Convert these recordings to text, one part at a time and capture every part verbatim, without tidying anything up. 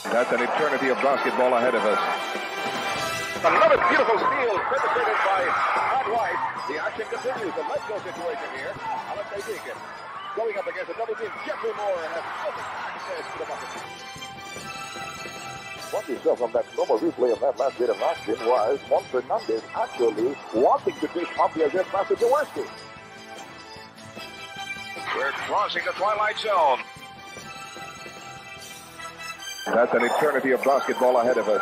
That's an eternity of basketball ahead of us. Another beautiful steal, perpetrated by Todd White. The action continues. A let's go situation here. Alexei Deacon going up against a double team. Jeffrey Moore has perfect access to the bucket. What you saw from that normal replay of that last bit of action was Juan Fernandez actually wanting to dish off the against Master Jaworski. We're crossing the twilight zone. That's an eternity of basketball ahead of us.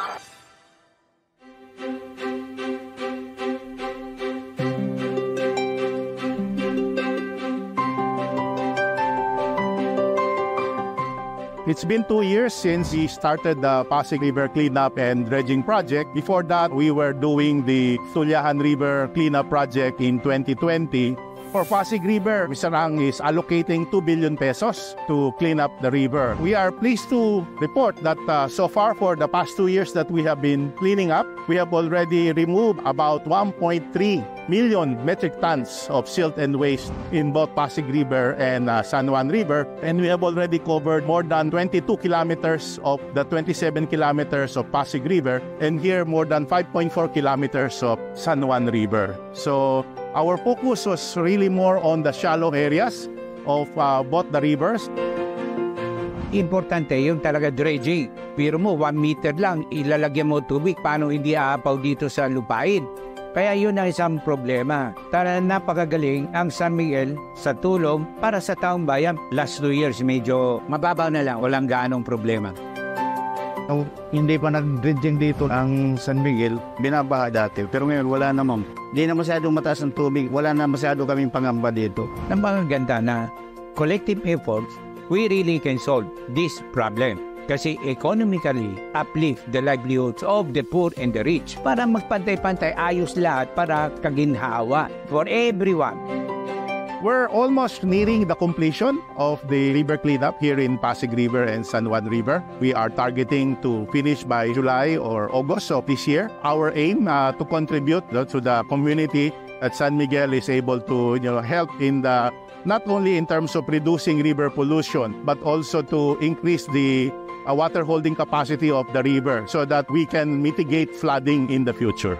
It's been two years since we started the Pasig River Cleanup and Dredging Project. Before that, we were doing the Sulyahan River Cleanup Project in twenty twenty. For Pasig River, Mister Ang is allocating two billion pesos to clean up the river. We are pleased to report that uh, so far for the past two years that we have been cleaning up, we have already removed about one point three million metric tons of silt and waste in both Pasig River and uh, San Juan River. And we have already covered more than twenty-two kilometers of the twenty-seven kilometers of Pasig River, and here more than five point four kilometers of San Juan River. So our focus was really more on the shallow areas of uh, both the rivers. Importante yung talaga dredging. Pero mo, one meter lang, ilalagyan mo tubig. Paano hindi aapaw dito sa lupain? Kaya yun ang isang problema. Tara, napakagaling ang San Miguel sa tulong para sa taong bayan. Last two years, medyo mababaw na lang. Walang gaanong problema. No, hindi pa nag-dredging dito ang San Miguel, binabaha dati. Pero ngayon, wala naman. Hindi na masyadong mataas ang tubig. Wala na masyado kaming pangamba dito. Ang mga ganda na collective efforts, we really can solve this problem. Kasi economically, uplift the livelihoods of the poor and the rich para magpantay-pantay ayos lahat para kaginhawa for everyone. We're almost nearing the completion of the river cleanup here in Pasig River and San Juan River. We are targeting to finish by July or August of this year. Our aim uh, to contribute uh, to the community that San Miguel is able to you know, help in the not only in terms of reducing river pollution, but also to increase the uh, water holding capacity of the river so that we can mitigate flooding in the future.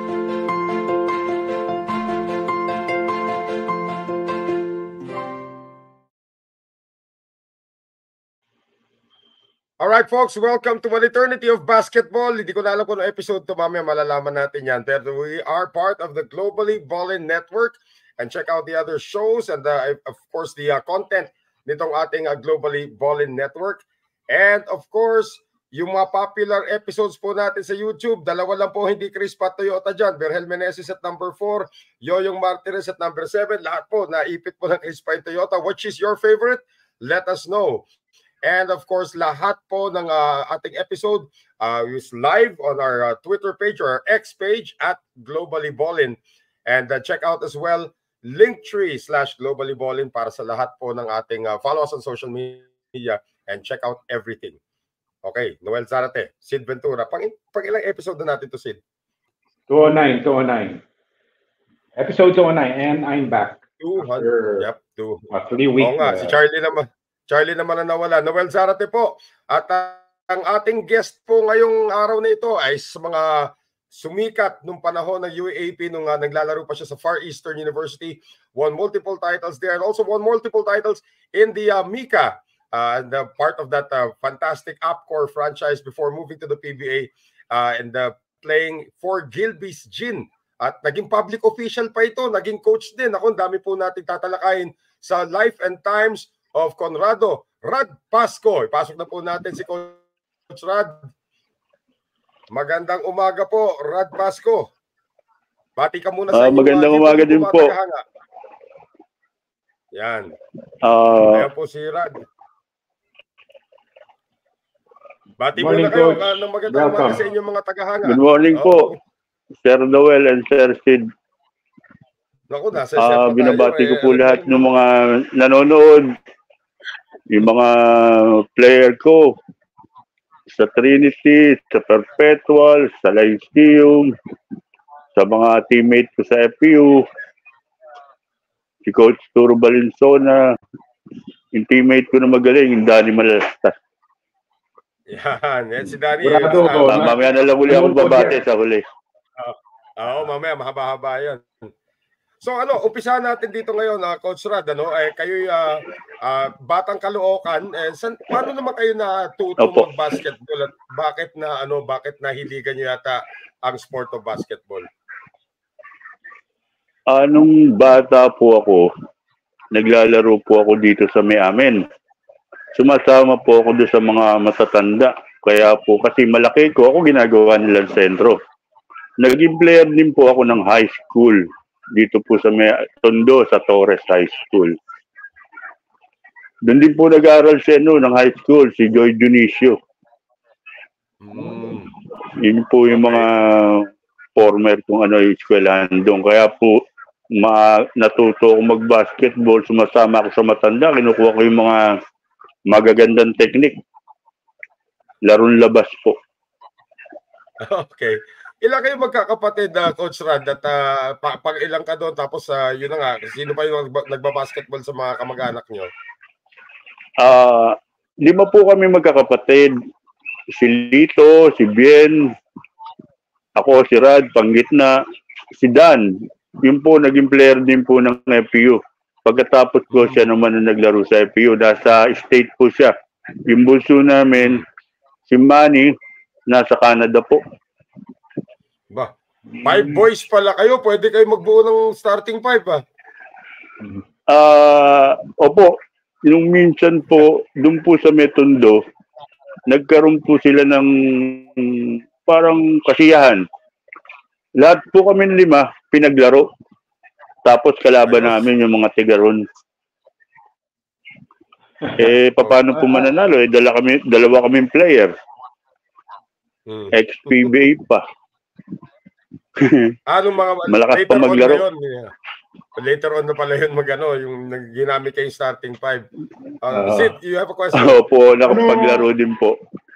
Alright folks, welcome to an eternity of basketball. Hindi ko na alam kung ano episode to, mamaya malalaman natin yan. Pero we are part of the Globally Ballin Network, and check out the other shows and uh, of course the uh, content nitong ating uh, Globally Ballin Network. And of course, yung mga popular episodes po natin sa YouTube, dalawa lang po hindi Chris Pat Toyota dyan. Berhel Meneses at number four, Yoyong Martinez at number seven. Lahat po, naipit po ng Chris Pat Toyota. Which is your favorite? Let us know. And of course, lahat po ng uh, ating episode uh, is live on our uh, Twitter page or our X page at Globally Ballin. And uh, check out as well Linktree slash Globally Ballin para sa lahat po ng ating uh, follow us on social media and check out everything. Okay, Noel Zarate, Sid Ventura. Pang, pang ilang episode na natin to, Sid? two oh nine, two oh nine. Episode two oh nine, and I'm back. two hundred, yep, two. Uh, three weeks. Oo nga, uh, si Charlie naman. Charlie naman na nawala. Noel Zarate po. At uh, ang ating guest po ngayong araw na ito ay sa mga sumikat nung panahon ng U A A P nung uh, naglalaro pa siya sa Far Eastern University. Won multiple titles there and also won multiple titles in the uh, Mika. Uh, and uh, part of that uh, fantastic Upcore franchise before moving to the P B A uh, and uh, playing for Gilbey's Gin. At naging public official pa ito, naging coach din. Ako, dami po natin tatalakayin sa life and times of Conrado. Rad Pasco. Ipasok na po natin si Coach Rad. Magandang umaga po, Rad Pasco. Bati ka muna sa uh, inyo. Magandang umaga din po. Yan. Uh, Ayan po si Rad. Bati muna kayo. Anong magandang umaga sa inyong mga tagahanga. Good morning oh. po, Sir Noel and Sir Sid. Naku, nasa uh, binabati ko po eh, lahat ng mga nanonood, yung mga player ko sa Trinity, sa Perpetual, sa Lyceum, sa mga teammate ko sa F I U, si Coach Turo Balinsona, yung teammate ko na magaling, yung Danny Malastas. Yan, yan si Danny. Conrado, Uh, Uh, mamaya na lang uli ako babate sa huli. Oo, uh, mamaya mahaba-haba yan. So ano, umpisahan natin dito ngayon, uh, Coach Rad, ano, eh, kayo uh, uh, batang Caloocan, eh, san, paano naman kayo natuto mag-basketball at bakit na ano, bakit nahiligan niyo yata ang sport of basketball? Anong bata po ako, naglalaro po ako dito sa may amin. Sumasama po ako doon sa mga matatanda. Kaya po, kasi malaki ko, ako ginagawa nilang sentro. Naging player din po ako ng high school. Dito po sa may Tondo, sa Torres High School. Doon din po nag-aaral si ano, ng high school, si Jho Jho. Mm. Yun po yung mga former kung ano yung eskwelahan doon. Kaya po, ma natuto ako mag-basketball, sumasama ako sa matanda, kinukuha ko yung mga magagandang technique. Larong labas po. Okay. Ilan kayo magkakapatid, uh, Coach Rad, at uh, pa pag ilang ka doon, tapos uh, yun na nga, sino pa yung nagbabasketball sa mga kamag-anak nyo? Ah, uh, lima po kami magkakapatid. Si Lito, si Bien, ako, si Rad, panggitna, si Dan. Yun po, naging player din po ng F I U. Pagkatapos ko, siya naman na naglaro sa F I U. Nasa state po siya. Yung bulso namin, si Manny, nasa Canada po. Ba, five boys pala kayo. Pwede kayo magbuo ng starting five, ah. Ah, uh, opo. Yung minsan po, doon po sa Metondo, nagkaroon po sila ng parang kasiyahan. Lahat po kami lima, pinaglaro. Tapos kalaban namin yung mga tigaron. Eh, paano po mananalo? Eh, dala kami, dalawa kaming player. X P B A pa. Anong mga malakas pa maglaro. On yeah. Later on na pala yun magano yung ginamit kayong starting five. Uh, uh, Sid, you have a question? Opo, nakapaglaro din po.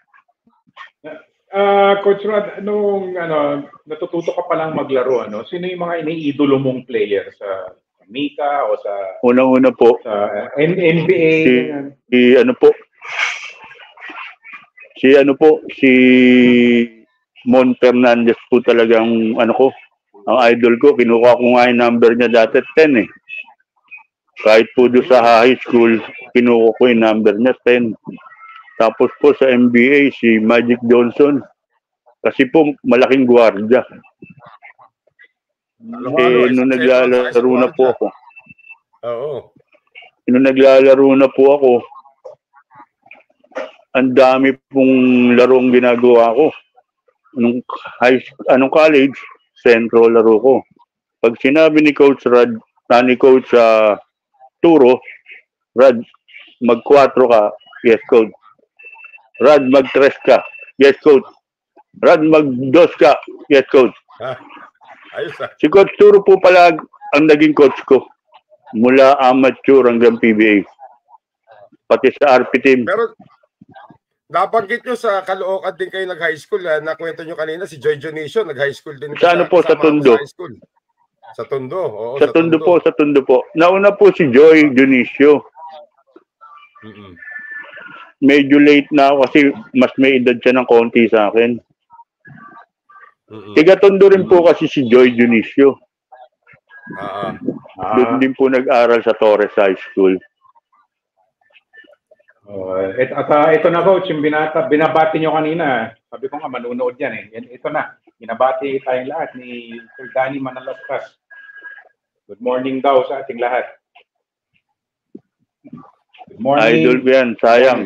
Uh, Coach Rad, anong ano, natututo ka pa lang maglaro, ano? Sino yung mga iniidolo mong player sa Mika o sa unang-una po sa N B A? Si, si ano po? Si ano po, si Mon Fernandez po talagang ano ko, ang idol ko. Kinuha ko nga yung number niya dati ten eh. Kahit po doon sa high school, kinuha ko yung number niya ten. Tapos po sa N B A, si Magic Johnson. Kasi po, malaking gwardiya. Eh, nung naglalaro na po ako. Oo. Nung naglalaro na po ako, ang dami pong larong ginagawa ko. Nung high, anong college, sentro laro ko. Pag sinabi ni Coach Rad, na ni Coach uh, Turo, Rad, mag-kwatro ka, yes, Coach. Rad, mag-tres ka, yes, Coach. Rad, mag-dos ka, yes, Coach. Ah, ayos ah. Si Coach Turo po pala ang naging coach ko. Mula amateur hanggang P B A. Pati sa R P team. Pero, nabanggit nyo sa Caloocan din kayo nag-high school. Ha? Nakwento nyo kanina si Jho Jho nag-high school din. Sa ano po, sa Tondo. Sa, sa Tondo. Oo, sa, sa Tondo, Tondo po, sa Tondo po. Nauna po si Jho Jho. Mm-hmm. Medyo late na ako kasi mas may edad siya ng konti sa akin. Mm-hmm. Tiga Tondo rin po kasi si Jho Jho. Ah, Doon din po nag-aral sa Torres High School. Uh, et, at uh, ito na, Coach, yung binata, binabati nyo kanina. Sabi ko nga, manunood yan eh. Yan, ito na. Binabati tayong lahat ni Sir Danny Manalastas. Good morning daw sa ating lahat. Good morning. Idol ko yan, sayang.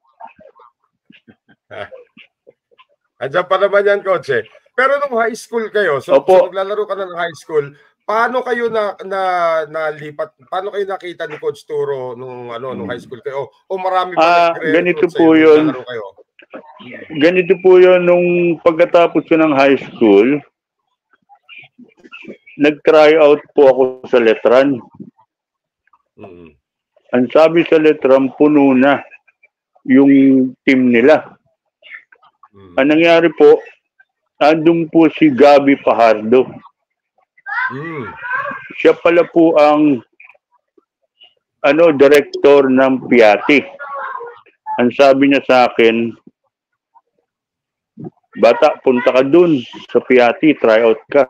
Andiyan pa naman yan, Coach eh. Pero nung high school kayo, so, so naglalaro ka na ng high school, paano kayo na na nalipat? Paano kayo nakita ni Coach Turo nung ano nung high school kayo? O, o marami pa uh, ganito po 'yun. Ganito po 'yun nung pagkatapos ko ng high school, nag-try out po ako sa Letran. Mm-hmm. Ang sabi sa Letran, puno na yung team nila. Mm-hmm. Ang nangyari po, andun po si Gabi Pajardo. Mm. Siya pala po ang ano director ng P I A T. Ang sabi niya sa akin, bata, punta ka dun sa Piatti, tryout ka.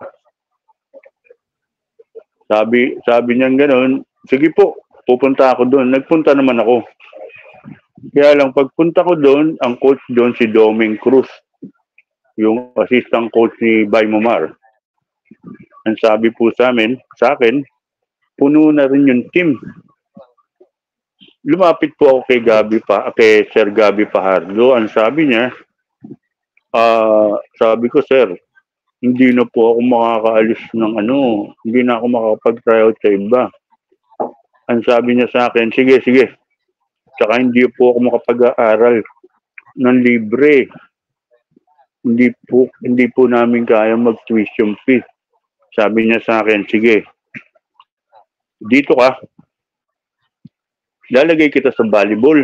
Sabi, sabi niya gano'n, sige po, pupunta ako doon. Nagpunta naman ako. Kaya lang, pagpunta ko doon, ang coach doon si Doming Cruz, yung assistant coach ni Bay Momar. Ang sabi po sa amin, sa akin, puno na rin yung team. Lumapit po ako kay Gabi pa, kay Sir Gabi Pajardo. Ang sabi niya, uh, sabi ko, sir, hindi na po ako makakaalis ng ano, hindi na ako makakapag-tryout sa iba. Ang sabi niya sa akin, sige, sige. Tsaka hindi po ako makapag-aaral ng libre. Hindi po, hindi po namin kaya mag-tuition fee. Sabi niya sa akin, sige, dito ka. Lalagay kita sa volleyball.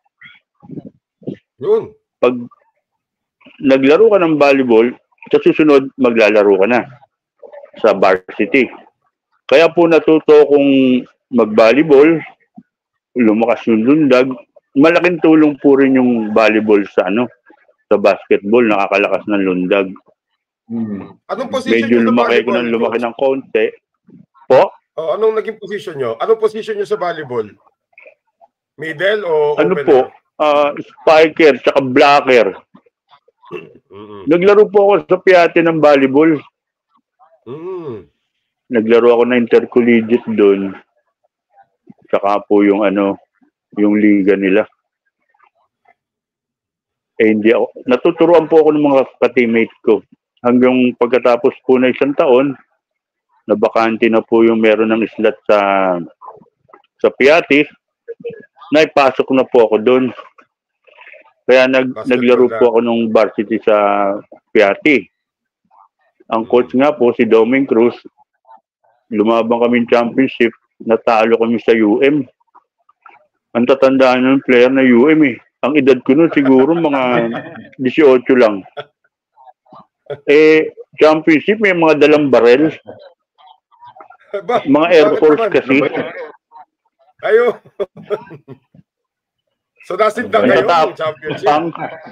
Yun. Pag naglaro ka ng volleyball, sa susunod, maglalaro ka na sa varsity. Kaya po natuto kong mag-volleyball, lumakas yung lundag. Malaking tulong po rin yung volleyball sa ano, sa basketball, nakakalakas ng lundag. Hmm. Anong position Medyo nyo sa lumaki ko volleyball? ng lumaki ng konti. Po? Oh, anong naging position nyo? Anong position nyo sa volleyball? Middle o Ano opener? po? Uh, spiker, tsaka blocker. Mm-hmm. Naglaro po ako sa Piatti ng volleyball. Mm. Naglaro ako na intercollegiate doon. Tsaka po yung ano, yung liga nila. Eh hindi ako, natuturuan po ako ng mga ka-teammate ko. Hanggang pagkatapos po na isang taon, nabakante na po yung meron ng slot sa sa Piatti. Naipasok na po ako doon. Kaya nag, naglaro po ako nung varsity sa Piatti. Ang coach nga po, si Doming Cruz, lumabang kami championship, natalo kami sa U M. Ang tatandaan ng player na U M eh. Ang edad ko nun siguro mga eighteen lang. Eh, championship may mga dalang barel. Mga Air Force kasi. Ayo. So nasinda kayo yung championship? Pang,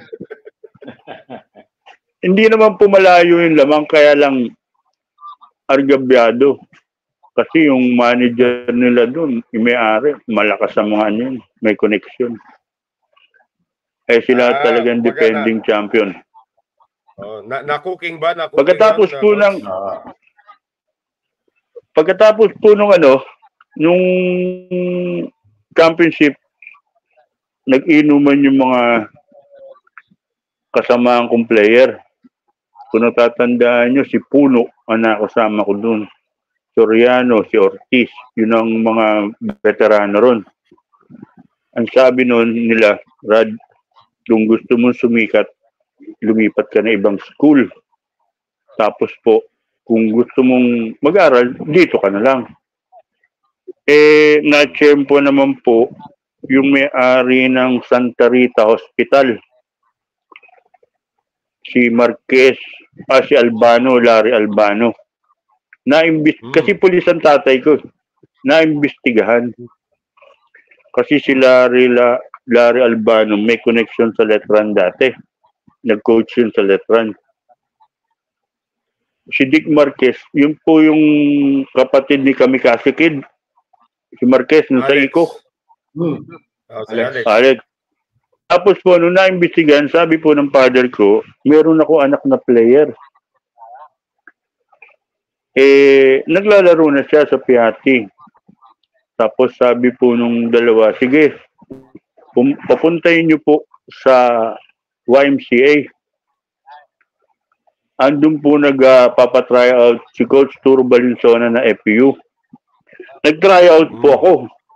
hindi naman po malayo yung lamang, kaya lang argabyado. Kasi yung manager nila doon, yung may-ari, malakas sa mga ano yun, may connection. Eh sila ah, talagang defending na. champion. Oh, na, na cooking ba? Na cooking pagkatapos yan, po na, ng uh, pagkatapos po nung ano, nung championship, nag-inuman yung mga kasamahan kong player. Kung natatandaan nyo, si Puno, ang nakasama ko doon. Soriano, si Ortiz, yun ang mga veterano ron. Ang sabi noon nila, Rad, kung gusto mong sumikat, lumipat ka na ibang school. Tapos po, kung gusto mong mag-aral, dito ka na lang. Eh, na-champo naman po yung may-ari ng Santa Rita Hospital. Si Marquez, ah, si Albano, Larry Albano. Na-imbis- hmm. Kasi pulis ang tatay ko. Na-imbestigahan. Kasi si Larry, La, Larry Albano may connection sa Letran dati. Nag-coach yun sa Letran. Si Dick Marquez, yun po yung kapatid ni Kamikaze Kid. Si Marquez, nung sa Iko. Hmm. Oh, si Alex. Alex. Tapos po, nung na-imbestigahan, sabi po ng father ko, meron ako anak na player. Eh, naglalaro na siya sa Piatti. Tapos sabi po nung dalawa, sige, papuntayin niyo po sa Y M C A. Andun po nagpapatry uh, out si Coach Turo Balinsona na F U. Nag-try out po ako.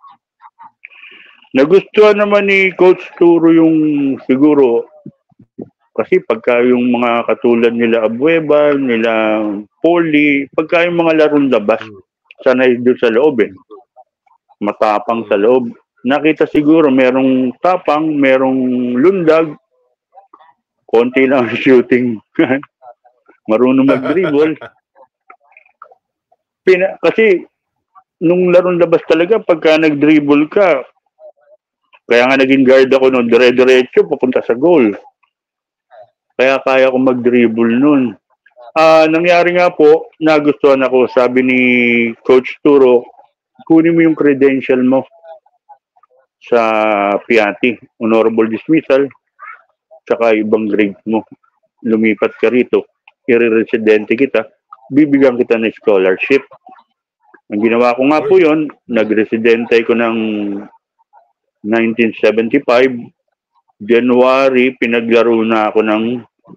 Nagustuhan naman ni Coach Turo yung siguro, kasi pagka yung mga katulad nila Abueva, nila Poli, pagka yung mga larong labas, sanay doon sa loob eh. Matapang sa loob. Nakita siguro merong tapang, merong lundag, konti lang shooting. Marunong mag-dribble. Pina, kasi nung larong labas talaga, pagka nag-dribble ka, kaya nga naging guard ako noon, dire-diretso, papunta sa goal. Kaya kaya ko mag-dribble nun. Ah, nangyari nga po, nagustuhan ako, sabi ni Coach Turo, kunin mo yung credential mo sa P I A T, honorable dismissal, tsaka ibang grade mo. Lumipat ka rito, i-residente kita, bibigyan kita ng scholarship. Ang ginawa ko nga po yun, nag-residente ko ng nineteen seventy-five, January, pinaglaro na ako ng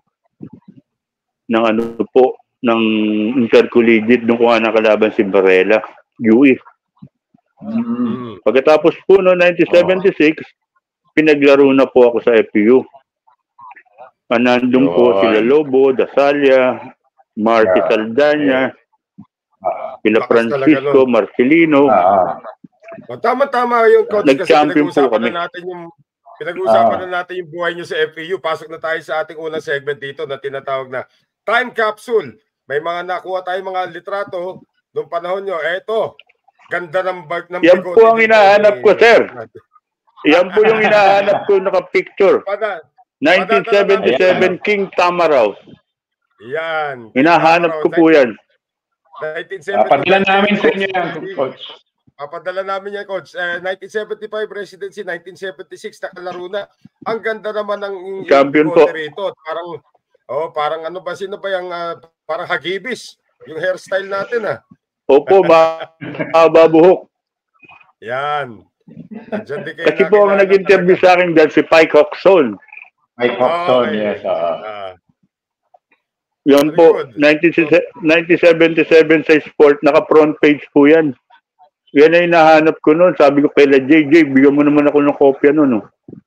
ng ano po, ng intercollegiate, doon ko nga nakalaban si Varela, U E. Mm. Pagkatapos po no nineteen seventy-six, pinaglaro na po ako sa F I U. Nandun po sila Lobo, Dasalia, Marty yeah. Saldana, uh, sila Francisco, Marcelino. Uh, uh, Tama-tama yung coach, kasi pinag-uusapan na natin yung pinag-uusapan uh, na natin yung buhay nyo sa F I U. Pasok na tayo sa ating unang segment dito na tinatawag na Time Capsule. May mga nakuha tayong mga litrato noong panahon nyo. Eto, ganda ng bag ng yan po ang hinahanap ko, sir. Yan po yung hinahanap ko, naka-picture. nineteen seventy-seven King Tamaraw. Yan. Hinahanap ko po yan. nineteen seventy-five. Papadala namin sa inyo yan, coach. Papadala namin yan, coach. Uh, nineteen seventy-five residency, nineteen seventy-six nakalaro na. Ang ganda naman ng champion po rito. Parang oh, parang ano ba, sino ba yung uh, parang hagibis yung hairstyle natin, ah. Opo, mahaba buhok. Yan. Kasi po ang nag-interview sa akin dyan si Pike Hoxon. Mike Hobson, oh, yes. Uh, uh, yan po, nineteen seventy-seven sa sport, naka-front page po yan. Yan ay nahanap ko noon. Sabi ko kay J J, bigyan mo naman ako ng kopya noon. Oh.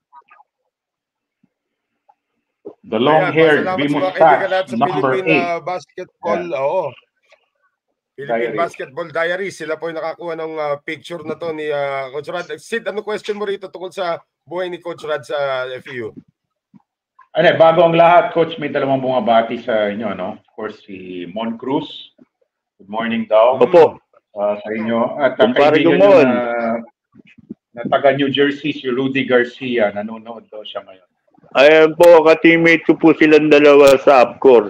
The long-haired, B-Mustache, number eight. Uh, basketball, yeah. Oo. Philippine Diary. Basketball Diaries. Sila po yung nakakuha ng uh, picture na to ni uh, Coach Rad. Sid, ano question mo rito tungkol sa buhay ni Coach Rad sa F I U? Ano, bago ang lahat, Coach, may dalawang bumabati sa inyo, no? Of course, si Mon Cruz. Good morning daw. Opo. Uh, sa inyo. At ang kaibigan nyo na, na taga New Jersey, si Rudy Garcia. Nanonood daw siya ngayon. Ayan po, ka-teammate ko po silang dalawa sa Upcore.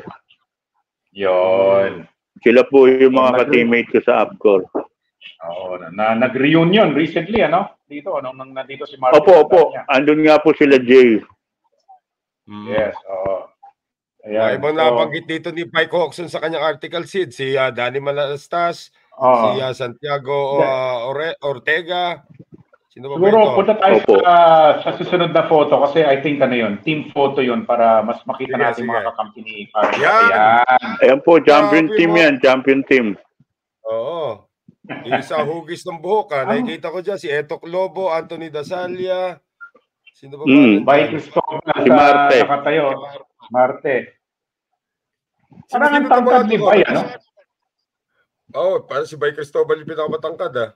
Yun. Sila po yung mga ka-teammate ko sa Upcore. Oo, na, na nag-reunion recently, ano? Dito, ano? Nang nandito si Marco. Opo, opo. Andun nga po sila, Jay. Yes, oo. Ayan, ibang so, nabanggit dito ni Pike Hoxon sa kanyang article, Sid. Si uh, Danny Malastas, oh. si uh, Santiago uh, Ore Ortega. Sino ba siguro, ba punta tayo sa, sa susunod na photo kasi I think ano yun, team photo yun para mas makita sige, natin sige. Mga kakampi ni Parang. Ayan. Ayan po, champion yeah, team mo. Yan, champion team. Oo. Isa hugis ng buhok, ha. Nakikita ko dyan si Etok Lobo, Anthony Dasalia. Sino ba ba? Mm. By Cristobal si Marte. Nakatayo. Marte. Parang ang tangkad ni Bay, ano? Oo, oh, parang si Bay Cristobal yung pinakamatangkad, ha?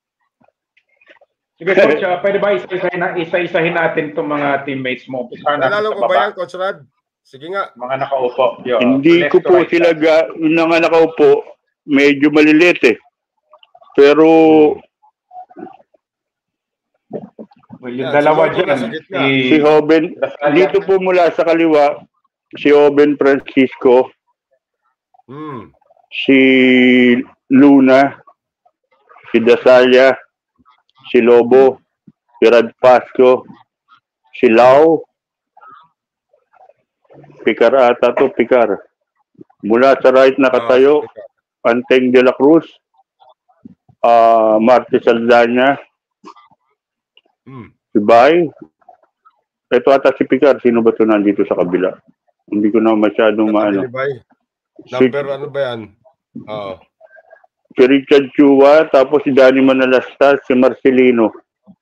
Sige, Coach, uh, pwede ba isa-isahin, isa-isahin natin itong mga teammates mo? Nalala ko ba yan, Coach Rad? Sige nga. Mga nakaupo. Yo, hindi ko po right sila, ga, yung mga nakaupo, medyo malilit eh. Pero, well, yung yeah, dalawa dyan, si, si Hoben, dito po mula sa kaliwa, si Hoben Francisco, hmm. si Luna, si Dasalia, si Lobo, si Rad Pasco, si Lau, Picar ata to, Picar. Mula sa right nakatayo, oh, Anteng de la Cruz, uh, Marte Saldana, hmm. si Bay. Ito ata si Picar, sino ba ito nandito sa kabila? Hindi ko na masyadong maano. Number si, ano ba yan? Oo. Si Richard Chua, tapos si Danny Manalastas, si Marcelino.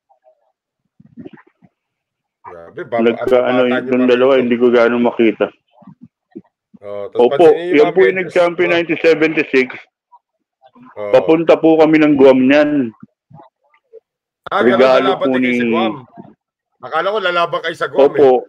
Grabe, Nagka, ano, yung dalawa, hindi ko gaano makita. Oh, opo, yan po yung nag-champion nineteen seventy-six. Oh. Papunta po kami ng Guam niyan. Ah, regalo po ni... Sa Guam. Akala ko lalaban kayo sa Guam. Opo.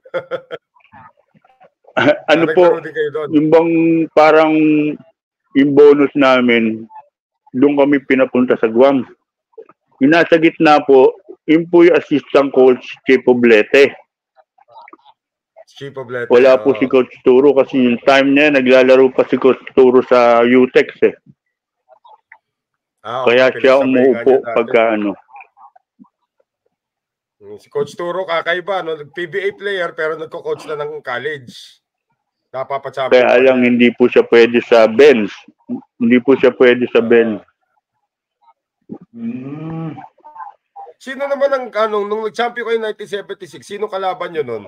Eh. Ano po, yung bang parang yung bonus namin, doon kami pinapunta sa Guam. Yung nasa gitna po, yun po yung assistant coach, Chief Oblete. Chief of letter. Wala po oh. si Coach Turo kasi yung time niya, naglalaro pa si Coach Turo sa U T E X eh. Ah, Kaya okay, siya pinagsabay nga umuupo niya dati. pagka ano. Si Coach Turo kakaiba, no? P B A player pero nagko-coach na ng college. Napapachampion. Kaya lang hindi po siya pwede sa bench. Hindi po siya pwede sa Ah. bench. Mm. Sino naman ang anong nung nag-champion kayo nineteen seventy-six, sino kalaban niyo noon?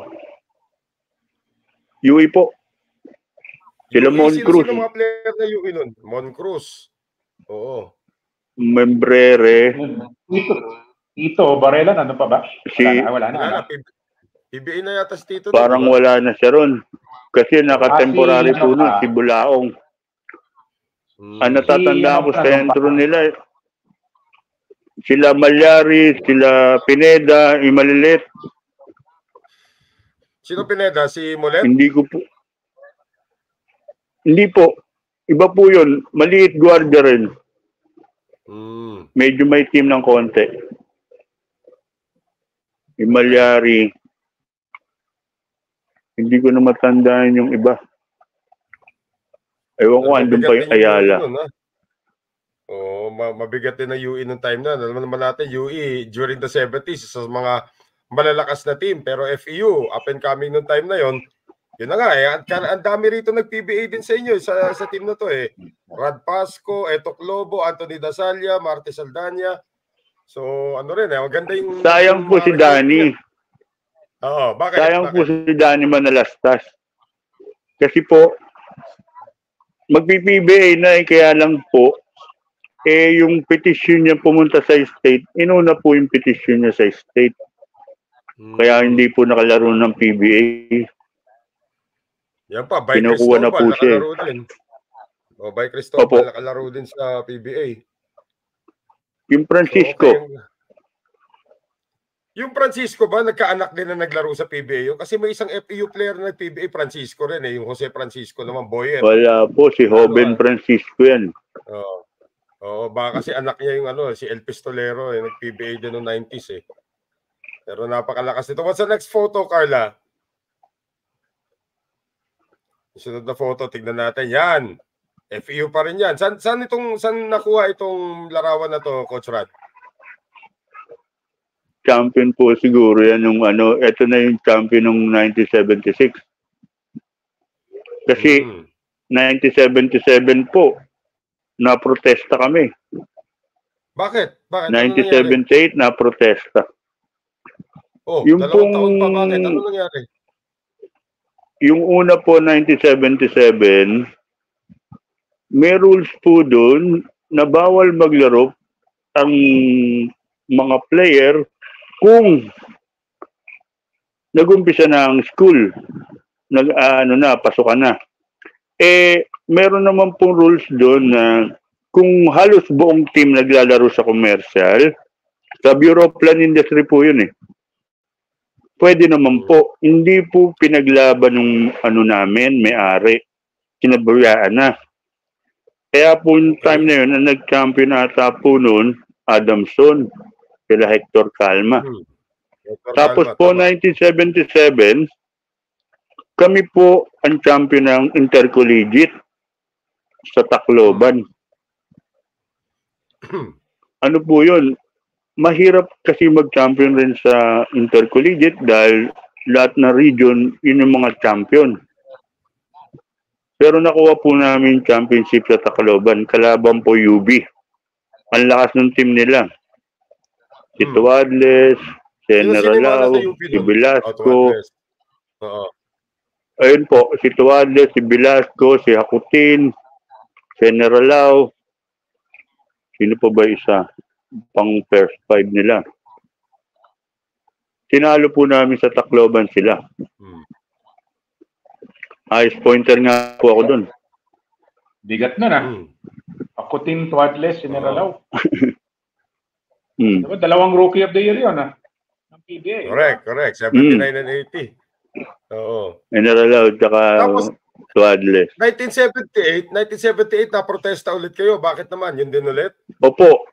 U A po. Sila U A, Mon sino, Cruz. Sino mga player na U A noon? Mon Cruz. Oo. Membrere. Ito, ito, Barela, ano pa ba? Si, Wala na, wala na. Wala ano? na, P B A na yata si Tito. Parang diba? wala na siya ron. Kasi naka-temporary Ah, si, po ano nun, pa? si Bulaong. Hmm. Ang natatanda Si, ko ano sa pa? entro nila, sila Malyari, sila Pineda, yung maliliit. Sino Pineda? Si Molet? Hindi ko po. Hindi po. Iba po yun. Maliit guardia rin. Hmm. Medyo may team ng konti. Yung Malyari. Hindi ko na matandaan yung iba. Ewan ko, andun pa yung Ayala. Oo, oh, mabigat din ang U A nung time na. Alam naman natin, U A during the seventies, sa mga malalakas na team. Pero F E U, up and coming nung time na yon, yun na nga eh. Ang dami rito nag-P B A din sa inyo, sa, sa team na to eh. Rad Pasco, Etok Lobo, Anthony Dasalia, Marte Saldana. So, ano rin eh, maganda yung... Sayang yung po si Danny. Oo, bakit? Sayang bakit? po si Danny Manalastas. Kasi po, mag-P B A na eh, kaya lang po, eh yung petition niya pumunta sa state, inuna po yung petition niya sa state. Hmm. Kaya hindi po nakalaro ng P B A. Yan pa, by Kinukuha Cristobal, na po siya. nakalaro din. O, by Cristobal, Opo. nakalaro din sa P B A. Yung Francisco. So, okay. Yung Francisco ba, nagkaanak din na naglaro sa P B A yun? Kasi may isang F E U player na nag-P B A, Francisco rin eh. Yung Jose Francisco naman, Boyer. Wala po, si Joven ano, Francisco yan. Oo. Oo, baka kasi anak niya yung ano, si El Pistolero, eh, nag-P B A din noong nineties eh. Pero napakalakas nito. What's the next photo, Carla? Sunod na photo, tignan natin. Yan. F E U pa rin yan. San, san, itong, san nakuha itong larawan na to, Coach Rad? Champion po siguro yan yung ano, ito na yung champion ng nineteen seventy-six. Kasi hmm. nineteen seventy-seven po, na-protesta kami. Bakit? Bakit? nineteen seventy-eight, ano na-protesta. Oh, yung dalawang pong, taon pa, bakit? Ano nangyari? Yung una po, nineteen seventy-seven, may rules po doon na bawal maglaro ang mga player kung nag-umpisa na ang school, nag, uh, ano na, pasukan na. Eh, meron naman pong rules doon na kung halos buong team naglalaro sa commercial, sa Bureau of Land Industry po yun eh. Pwede naman po, hindi po pinaglaban ng ano namin, may-ari. Kinabayaan na. Kaya po yung time na yun, ang nag-champion ata po noon, Adamson, sila Hector Calma. Hmm. Hector Tapos Calma, po, tama. nineteen seventy-seven, kami po ang champion ng intercollegiate sa Tacloban. Hmm. Ano po yun? Mahirap kasi mag-champion rin sa intercollegiate dahil lahat na region, yun yung mga champion. Pero nakuha po namin championship sa Tacloban. Kalaban po U B. Ang lakas ng team nila. Si hmm. Tuadles, General Lau, si Velasco. Oh, ayun po, si Tuadles, si Velasco, si Hakutin, General Lau. Sino pa ba isa? Pang first five nila. Sinalo po namin sa Tacloban sila. Hmm. Ice pointer nga po ako doon. Bigat na na. Hmm. Ako team Tuadles, General Lau. Hmm. Diba, dalawang rookie of the year yun, ha? Ng P B A. Correct, diba? Correct. seventy-nine hmm. and eighty. Oo. General Lau, tsaka Tuadles. nineteen seventy-eight, nineteen seventy-eight na protesta ulit kayo. Bakit naman? Yun din ulit? Opo.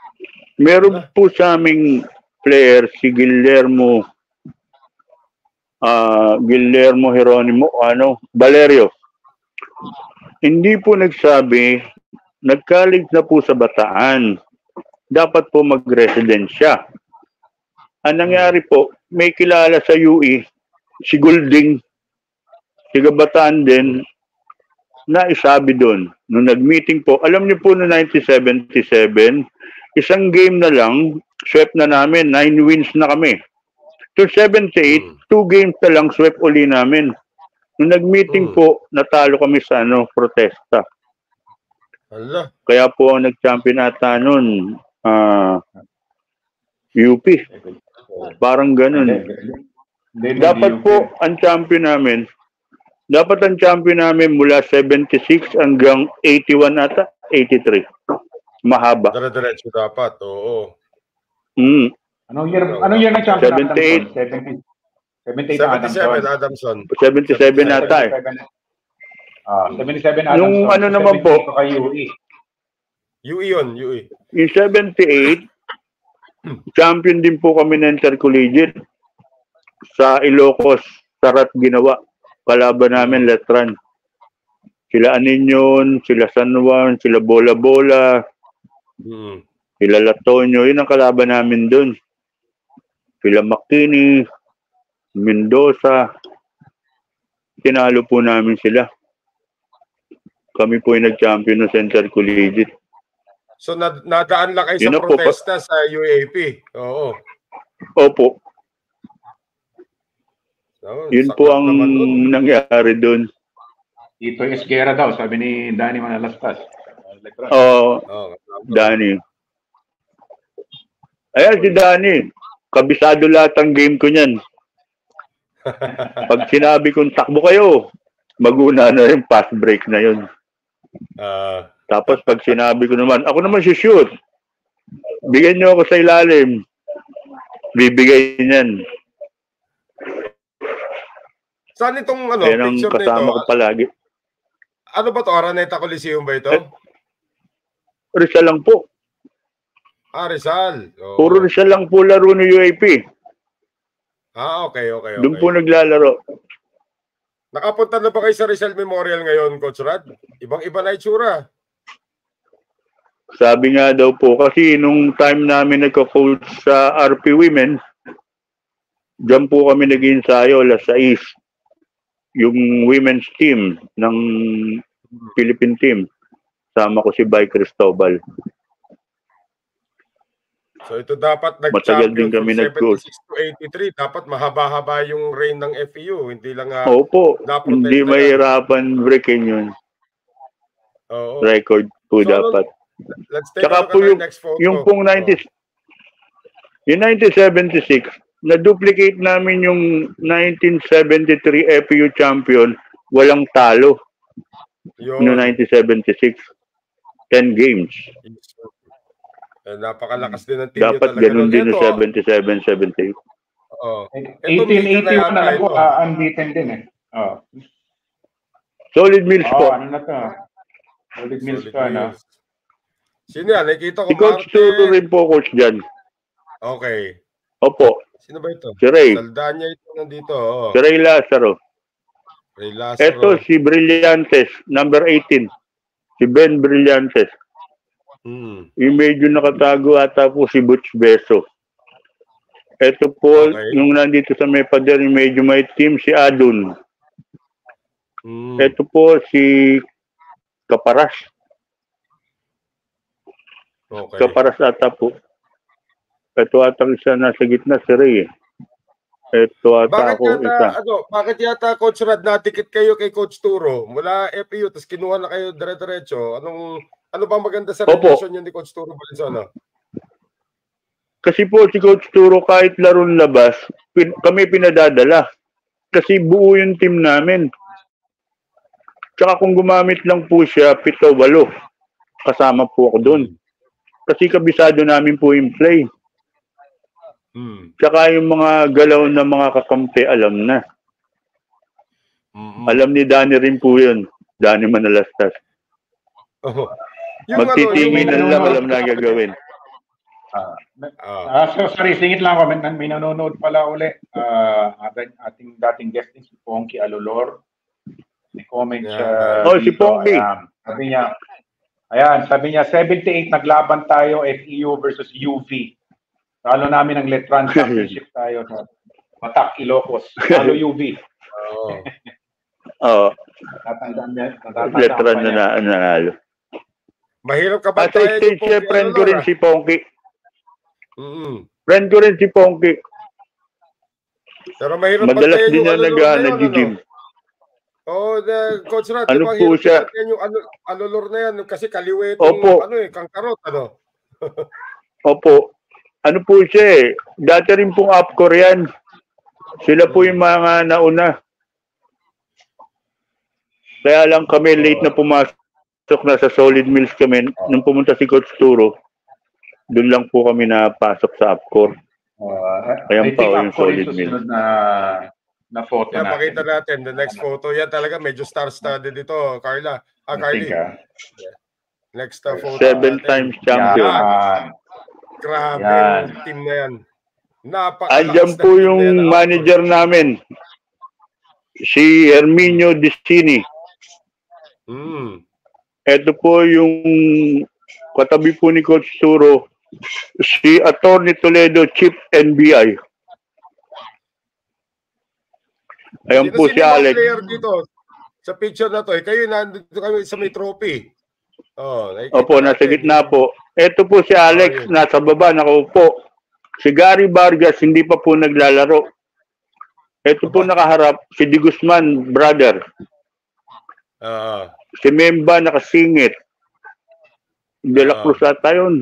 Meron po sa aming player si Guillermo uh, Guillermo Jeronimo, ano, Valerio. Hindi po nagsabi, nag-college na po sa Bataan. Dapat po mag-resident siya. Ang nangyari po, may kilala sa U E, si Golding, siga Bataan din, na isabi doon. Nung nag-meeting po, alam niyo po no nineteen seventy-seven, isang game na lang, swept na namin, nine wins na kami. To seventy-eight, mm. two games na lang, swept uli namin. Nung nag-meeting mm. po, natalo kami sa ano, protesta. Allah. Kaya po ang nag-champion ata noon, uh, U P. Parang ganun. Dapat po, ang champion namin, dapat ang champion namin mula seventy-six hanggang eighty-one ata, eighty-three. Mahaba. Dire-diretso dapat, oo. Mm. Anong year, anong year ng champion? seventy-eight. seventy-seven, Adamson. seventy-seven ata eh. Ah, seventy-seven Adamson. Nung ano naman po, kay U E. U E yun, U E. Yung seventy-eight, champion din po kami ng intercollegiate sa Ilocos, Sarat ginawa. Kalaban namin Letran. Sila Aninyon, sila San Juan, sila Bola Bola, hmm. sila Latonio, yun ang kalaban namin dun. Sila Makini, Mendoza, tinalo po namin sila. Kami po yung nag-champion ng Center Collegiate. So nad nadaan lang kayo yun sa protesta po, sa U A A P? Oo. Opo. So, yun po ang nangyari doon. Ito Esguera daw, sabi ni Danny Manalastas. Oo, oh, Danny. Ayan si Danny. Kabisado lahat ang game ko niyan. Pag sinabi kong takbo kayo, maguna na yung pass break na yun. Uh, Tapos pag sinabi ko naman, ako naman si shoot. Bigyan niyo ako sa ilalim. Bibigay niyan. Saan itong ano, ayan ang picture kasama nito? Ko palagi. Ano ba to? Araneta Coliseum ba ito? Eh, Rizal lang po. Ah, Rizal. Oh. Puro Rizal lang po laro ng U A P. Ah, okay, okay, okay. Doon po naglalaro. Nakapunta na ba kayo sa Rizal Memorial ngayon, Coach Rad? Ibang-iba na itsura. Sabi nga daw po, kasi nung time namin nagka-coach sa R P Women, dyan po kami nag-ensayo, alas sais. Yung women's team ng Philippine team. Sama ko si Bay Cristobal. So ito dapat nag-champion from seventy-six to eighty-three. Dapat mahaba-haba yung reign ng F I U. Hindi lang uh, opo, hindi mahirapan breaking yun. Oo. Record po so, dapat. Let's take Tsaka a look po at yung, our next photo. yung pong nineties, oh. Yung nineteen seventy-six, na-duplicate namin yung nineteen seventy-three F I U champion, walang talo. No nineteen seventy-six, ten games. Eh, napakalakas din ng team. Dapat ganun din no seventy-seven seventy-eight. Oh. eighteen eighty-one na lang po, uh, unbeaten din eh. Oh. Solid Mills oh, po. Ano na to? Solid Mills Solid po, ano? Sino yan? Nakikita ko si Coach Turo rin po, Coach dyan. Okay. Opo. Sino ba ito? Si Ray. Saldanya ito nandito. Oh. Si Ray Lazaro. Ray Lazaro. Ito si Brillantes, number eighteen. Si Ben Brillantes. Hmm. Yung medyo nakatago ata po si Butch Beso. Ito po, okay. Yung nandito sa may pader, yung medyo may team, si Adun. Hmm. Ito po si Kaparas. Okay. Kaparas ata po. Ito atang isa nasa gitna, si Ray. Ito ata bakit ako yata, isa. Ano, bakit yata, Coach Rad, natikit kayo kay Coach Turo mula F I U, tapos kinuha na kayo dire-diretso? Anong, ano ba maganda sa relasyon yun ni Coach Turo Valenzuela? Kasi po si Coach Turo, kahit laron labas, pin kami pinadadala. Kasi buo yung team namin. Tsaka kung gumamit lang po siya, pito, walo. Kasama po ako doon. Kasi kabisado namin po yung play. Hmm. Tsaka yung mga galaw na mga kakampi, alam na. Mm-hmm. Alam ni Danny rin po yun. Danny Manalastas. Oh. Magtitingin ano, na lang, alam na gagawin. Uh, Oh. uh, so, sorry, singit lang ako. May, may nanonood pala uli. Uh, ating, ating dating guesting si Ponky Alolor. May comment siya Yeah. Oh, si dito. Ponky. Ayan. Sabi niya, ayan, sabi niya, seventy-eight naglaban tayo F E O versus U V. Talo namin ang Letran Championship tayo sa Matac, Ilocos. Talo U V. Oh. Oo. Natatandaan niya. Natatandaan Letran pa na niya. na nanalo. Mahirap ka ba At sa stage siya, friend ko rin si Ponky. Mm-hmm. Friend ko rin si Ponky. Pero mahirap Madalas bantayan din yung niya alulor na yun, nag-gym. ano? Oo, oh, Coach Rad, Ano di ba po hirap siya? bantayan yung anu- alulor na yan kasi kaliwetong, Opo. ano eh, kangkarot, ano? Opo. Ano po siya eh. Dati rin pong up Korean. Sila po yung mga nauna. Kaya lang kami late na pumasok na sa solid mills kami. Nung pumunta si Coach Turo, doon lang po kami napasok sa Upcore. Uh, Ayan I pa think o yung ako rin solid mill. susunod na, na photo Yan, natin. pakita natin, the next photo. Yan talaga, medyo star-studded dito, Carla. Ah, I Carly. think, uh, Next uh, photo Seven natin. times champion. Yan. Grabe Yan. yung team na yan. Napakalakas Andyan na po team yung na yan, manager namin. Si Herminio Dicini. Mm. Ito po yung katabi po ni Coach Turo, si Attorney Toledo, Chief N B I. Ayan Sino po sino si mga Alex. player dito sa picture na to? Eh, kayo nandito kami sa may trophy. Oh, Opo, nasa natin. gitna po. Ito po si Alex, Oh, nasa baba, nakaupo. Si Gary Vargas, hindi pa po naglalaro. Ito po nakaharap, si Di Guzman, brother. Uh, Si Memba, nakasingit. De La Ah. Cruz ata yun.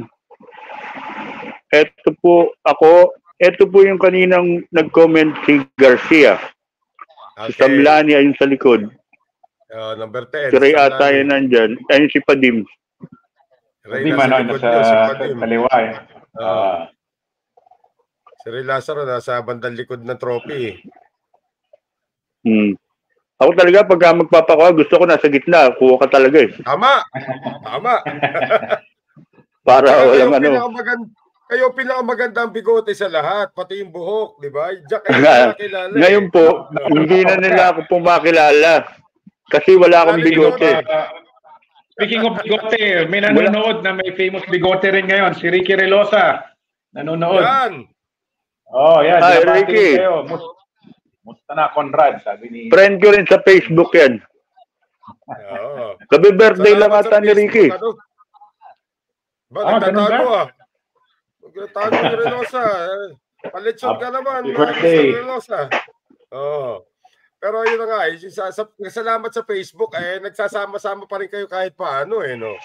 Ito po ako, ito po yung kaninang nag-comment si Garcia. Si okay. Samlani ayun sa likod. Uh, number ten. Si Ray ata Samlani. yun nandyan. Ayun si Padim. Ray Hindi nasa man, likod nasa nyo, si sa Padim. kaliwa eh. Ah. Ah. Si Ray Lazaro nasa bandang likod ng trophy. Hmm. Ako talaga, pagka magpapakuha, gusto ko nasa gitna. Kuha ka talaga eh. Tama! Tama! Para Kaya walang kayo ano. pinakamaganda, kayo pinakamaganda ang bigote sa lahat, pati yung buhok, di ba? Diyan kayo nakakilala. Ngayon eh. po, hindi na nila ako po makilala. Kasi wala akong bigote. Uh, speaking of bigote, may nanonood na may famous bigote rin ngayon. Si Ricky Relosa. Nanonood. Yan! Oh, yan. Hi, Binabati Ricky. rin kayo. Mus- Musta na, Conrad, sabi ni... Friend ko rin sa Facebook yan. Oo. Gabi birthday lang Salamat ata sa ni Ricky. Facebook, ano? Ba, Ah, ganun nagtatago ba? ah. Nagtatago ni Reynosa. Palitsyon ka naman, Happy mga birthday. mister Reynosa. Oo. Pero yun na nga, eh, sa, sa, salamat sa Facebook, eh, nagsasama-sama pa rin kayo kahit paano eh, no?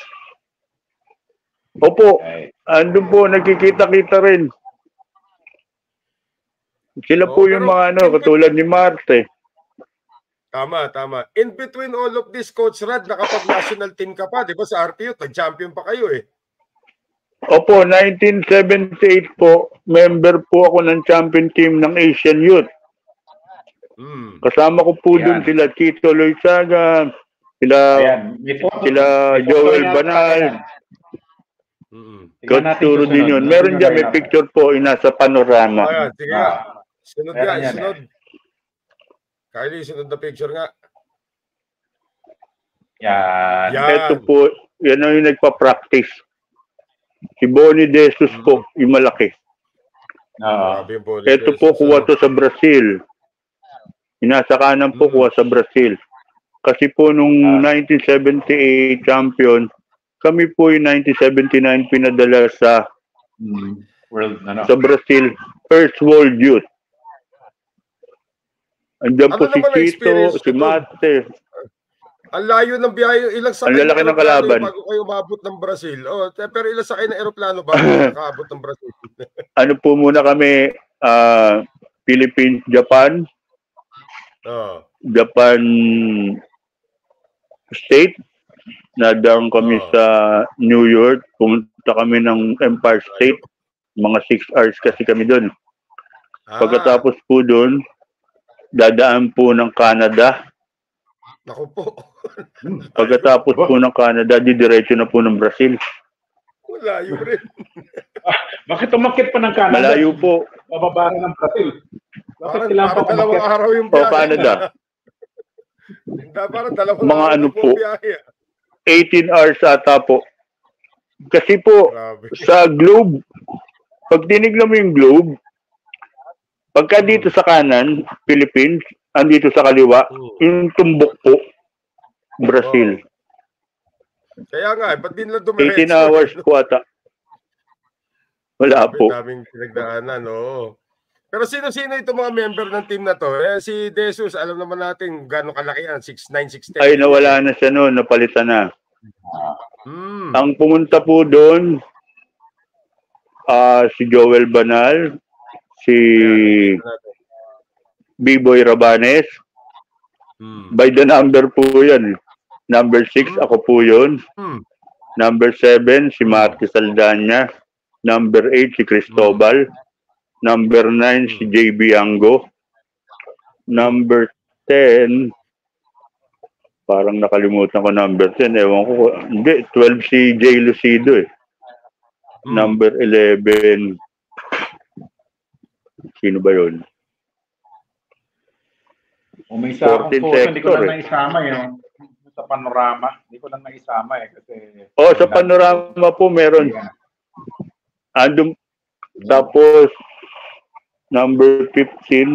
Opo, andun po, nagkikita-kita rin. Sila Oo, po yung pero mga ano, in- katulad ni Marte. Tama, tama. In between all of this, Coach Rad, nakapag-national team ka pa, di ba? Sa R P U, nag-champion pa kayo eh. Opo, nineteen seventy-eight po, member po ako ng champion team ng Asian Youth. Hmm. Kasama ko po Ayan. dun sila Chito Loizaga, sila, Ayan. May photo- sila may photo Joel rin Banal, natin. Mm-mm. Tingnan Coach natin Turo susunod. din yun. Meron dyan, may picture po, yung nasa panorama. Oh, yan, sige nga. Ah. Sunod Meron nga, yan, sunod. Kylie, sunod na picture nga. Yan. Yan. Ito po, yan ang yung nagpa-practice. Si Bonnie De Jesus po, yung malaki. Oo. Grabe yung body Ito Jesus, po, kuha ano? to sa Brazil. Yung nasa kanan po, Mm. kuha sa Brazil. Kasi po nung Ah. nineteen seventy-eight champion, kami po yung nineteen seventy-nine pinadala sa Mm. World, ano? sa Brazil, First World Youth. Andiyan Ano po si naman ang Chito, experience si ko doon? Mate. Ang layo ng biyahe, ilang sakay Ang lalaki ng eroplano kalaban. bago kayo umabot ng Brazil. Oh, te- pero ilang sakay ng eroplano bago kayo nakaabot ng Brazil. Ano po muna kami, ah, Philippines, Japan, Oh. Japan State. Nadang kami Oh. sa New York. Pumunta kami ng Empire State. Mga six hours kasi kami doon. Ah, Pagkatapos po doon, dadaan po ng Canada. naku po. Pagkatapos po ng Canada, didiretso na po ng Brazil. Layo rin. Bakit umakit pa ng Canada? Malayo po. Bababa ng Brazil. Bakit Parang, kailangan parang pa dalawang umakit? araw yung O, biyahe. Canada. Parang dalawang Mga araw ano na po po. biyahe. eighteen hours ata po. Kasi po, Grabe. sa globe, pag tinignan mo yung globe, pagka dito sa kanan, Philippines, andito sa kaliwa, yung tumbok po, Brazil. Oh. Kaya nga, eh, ba't din lang dumiretso? eighteen hours po ata. Wala po. Daming pinagdaanan, oo. Pero sino-sino itong mga member ng team na to? Eh, si Jesus, alam naman natin gano'ng kalaki yan, six nine, six ten. Ay, nawala na siya noon, napalitan na. Hmm. Ang pumunta po doon, ah si Joel Banal, si B-Boy Rabanes. Hmm. By the number po yan. Number six, ako po yun. Hmm. Number seven, si Marty Saldana. Number eight, si Cristobal. Number nine, si J B Ango. Number ten, parang nakalimutan ko number ten. Ewan ko. Hindi, twelve si Jay Lucido eh. Hmm. Number eleven, sino ba yun? O may isa akong fourteen photo, hindi ko sector, lang eh. naisama yun. Sa panorama, hindi ko lang naisama eh. Kasi, Oh, sa panorama po meron. Andun, tapos, number fifteen.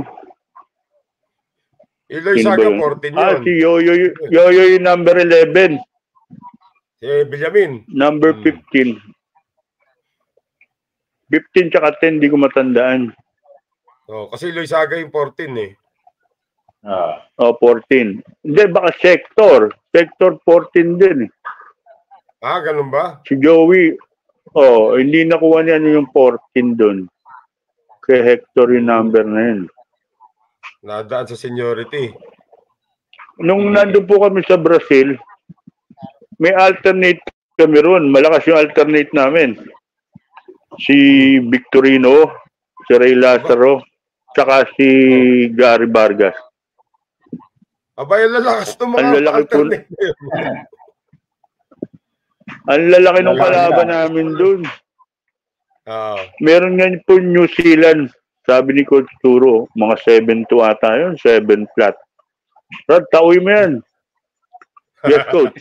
Iloy Sino ba Saga, yun? fourteen yun. Ah, si Yoyo, Yoyo yung number eleven. Si Benjamin. Number Hmm. fifteen. fifteen tsaka ten, di ko matandaan. Oh, kasi Iloy Saga yung fourteen eh. Ah. Oh, fourteen. Hindi, baka sector. Sector fourteen din eh. Ah, ganun ba? Si Joey, oh, hindi nakuha niya yung fourteen doon. Kay Hector yung number na yun. Nadaan sa seniority. Nung nandun po kami sa Brazil, may alternate kami ron. Malakas yung alternate namin. Si Victorino, si Ray Lazaro, tsaka si Gary Vargas. Aba, yung lalakas ng mga Ang lalaki po. alternate. Ang lalaki ng Lalaki kalaban na. namin doon. Ah. Meron nga po New Zealand. Sabi ni Coach Turo, mga seven two ata yun, seven flat. Rod, tauwi mo yan. Yes, Coach.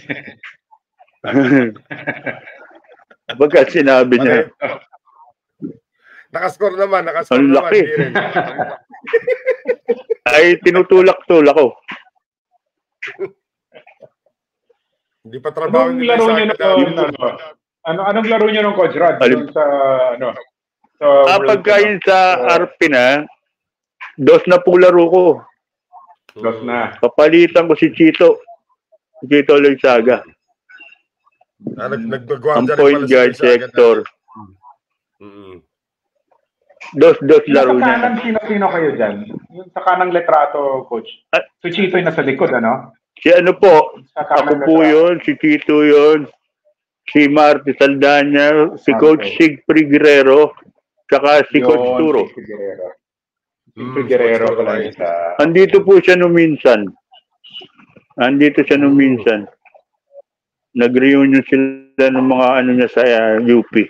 Pagka sinabi niya, Nakascore naman, nakascore ang naman. laki. Di rin. Ay, tinutulak-tulak ko. Hindi pa trabaho Anong ni laro Iloy niyo Saga. nung, ano, ano, anong laro niyo nung Coach Rod? Alim- Yung sa, ano, sa Ah, World pagka Cup, yun sa uh, R P na, dos na po laro ko. Dos na. Papalitan ko si Chito. Si Chito Loizaga. Ah, nag Ang nagguardia rin point pala si guard Iloy Saga sector. Mm. Dos-dos Yung laro sa kanan, niya. sino-sino kayo dyan? Yung sa kanang letrato, Coach. Ah. Si Chito yung nasa likod, ano? Si ano po, Sa ako kanang po letrato. yun, si Chito yun, si Marty Saldana, si Okay. Coach Sigfrid Guerrero, tsaka si Yun, Coach Turo. Si Guerrero. Si Mm, Guerrero Coach Turo pala pala yung sa... Andito po siya nung minsan. Andito siya nung minsan. Nag-reunion sila ng mga ano niya sa uh, U P.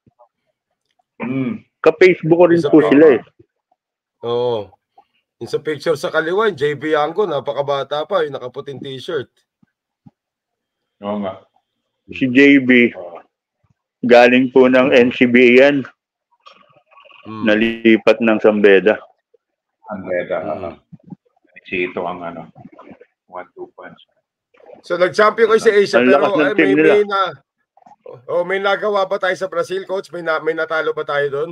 Mm. Ka-Facebook ko rin Isa po pa. sila eh. Oo. Yung sa picture sa kaliwa, yung J B Ango, napakabata pa, yung nakaputing t-shirt. Oo nga. Si J B, Oh. galing po ng N C A A yan. Mm. Nalipat ng Sambeda. Ang beda. Mm. Chito ang ano. One, two punch. So nag-champion kayo sa Asia, Ang pero lakas ng ay, team may, nila. may na oh, may nagawa ba tayo sa Brazil, Coach? May na, may natalo ba tayo doon?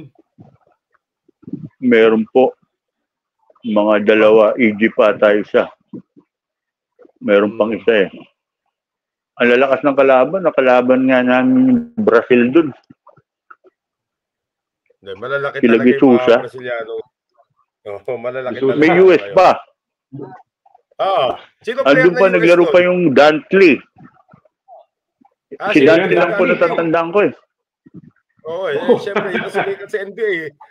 Meron po. Mga dalawa, Egypt pa tayo isa. Meron pang isa eh. Ang lalakas ng kalaban, nakalaban nga namin yung Brazil dun. Hindi, malalaki Sila talaga yung Gisusa. mga Brasiliano. Oh, malalaki Gisusa. talaga. May U S pa. Ah, sino player Andun na pa, U S naglaro doon? pa yung Dantley. Ah, Si si Dantley lang po Dantley. natatandaan ko eh. Oo, eh, siyempre, ito sumikat sa N B A. eh.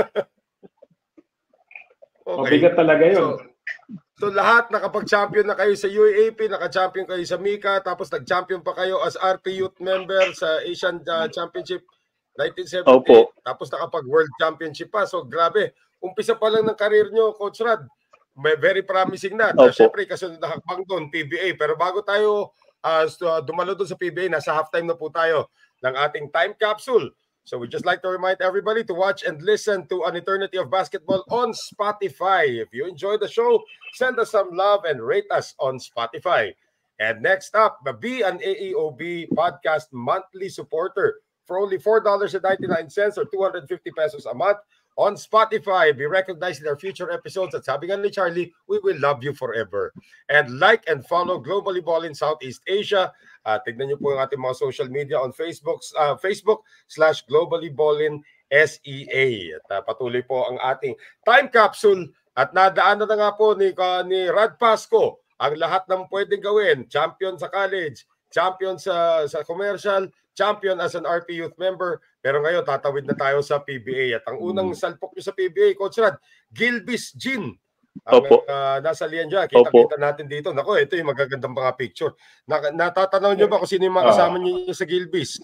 Okay. Mabigat talaga yun. So, so lahat nakapag-champion na kayo sa U A A P, naka-champion kayo sa Mika, tapos nag-champion pa kayo as R P Youth member sa Asian uh, Championship. nineteen seventy-eight, Opo. tapos nakapag-World Championship pa. So, grabe. Umpisa pa lang ng career nyo, Coach Rad. May very promising na. Opo. Siyempre, kasi nakakbang doon, P B A. Pero bago tayo uh, dumalo doon sa P B A, nasa halftime na po tayo ng ating time capsule. So we just like to remind everybody to watch and listen to An Eternity of Basketball on Spotify. If you enjoy the show, send us some love and rate us on Spotify. And next up, be an A E O B podcast monthly supporter for only four dollars and ninety-nine cents or two hundred fifty pesos a month on Spotify. Be recognized in our future episodes. At sabi nga ni Charlie, we will love you forever. And like and follow Globally Ballin Southeast Asia. Uh, tignan niyo po yung ating mga social media on Facebook, uh, Facebook slash Globally Ballin S E A. At uh, patuloy po ang ating time capsule. At nadaanan na nga po ni, uh, ni Rad Pasco ang lahat ng pwedeng gawin. Champion sa college, champion sa, sa commercial, champion as an R P Youth member. Pero ngayon, tatawid na tayo sa P B A. At ang unang salpok nyo sa P B A, Coach Rad, Gilbis Gin. Ang uh, nasa liyan dyan. Kita-kita natin dito. Naku, ito yung magagandang mga picture. Na, natatanaw nyo ba kung sino yung mga kasama nyo sa Gilbis?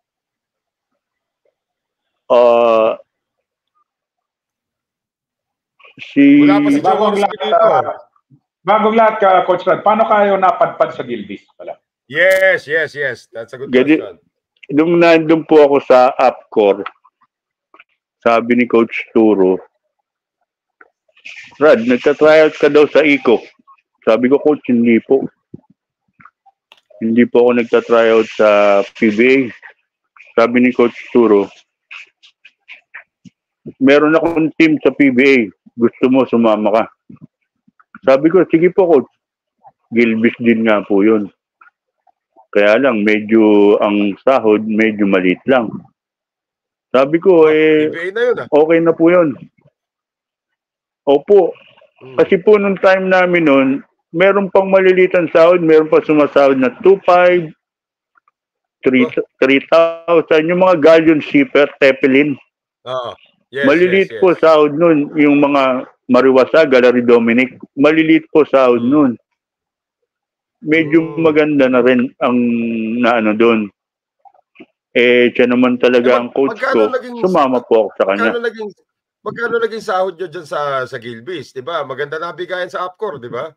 Uh, si... Wala pa si bagong lahat, uh, bagong lahat ka, Coach Rad, paano kayo napadpad sa Gilbis pala? Yes, yes, yes. That's a good Gadi, question. Nung nandun po ako sa Upcore, sabi ni Coach Turo, Rad, nagka-tryout ka daw sa I C O. Sabi ko, Coach, hindi po. Hindi po ako nagka-tryout sa P B A. Sabi ni Coach Turo, meron akong team sa P B A. Gusto mo, sumama ka. Sabi ko, sige po, Coach. Gilbis din nga po yun. Kaya lang, medyo ang sahod, medyo maliit lang. Sabi ko, eh, P B A na yun, ah. Okay na po yun. Opo. Kasi po nung time namin nun, meron pang malilitan sahod, meron pa sumasahod na two thousand five hundred, three thousand, yung mga galleon shipper, Tepelin. Uh, yes, maliliit yes, yes. po sahod nun, yung mga Mariwasa, Gallery Dominic, maliliit po sahod hmm. nun. Medyo hmm. maganda na rin ang naano doon. Eh, siya naman talaga eh, ang coach ko, naging, sumama po ako sa kanya. Magkano naging, magkano naging sahod nyo dyan sa, sa Gilbis, di ba? Maganda na bigayan sa Upcore, di ba?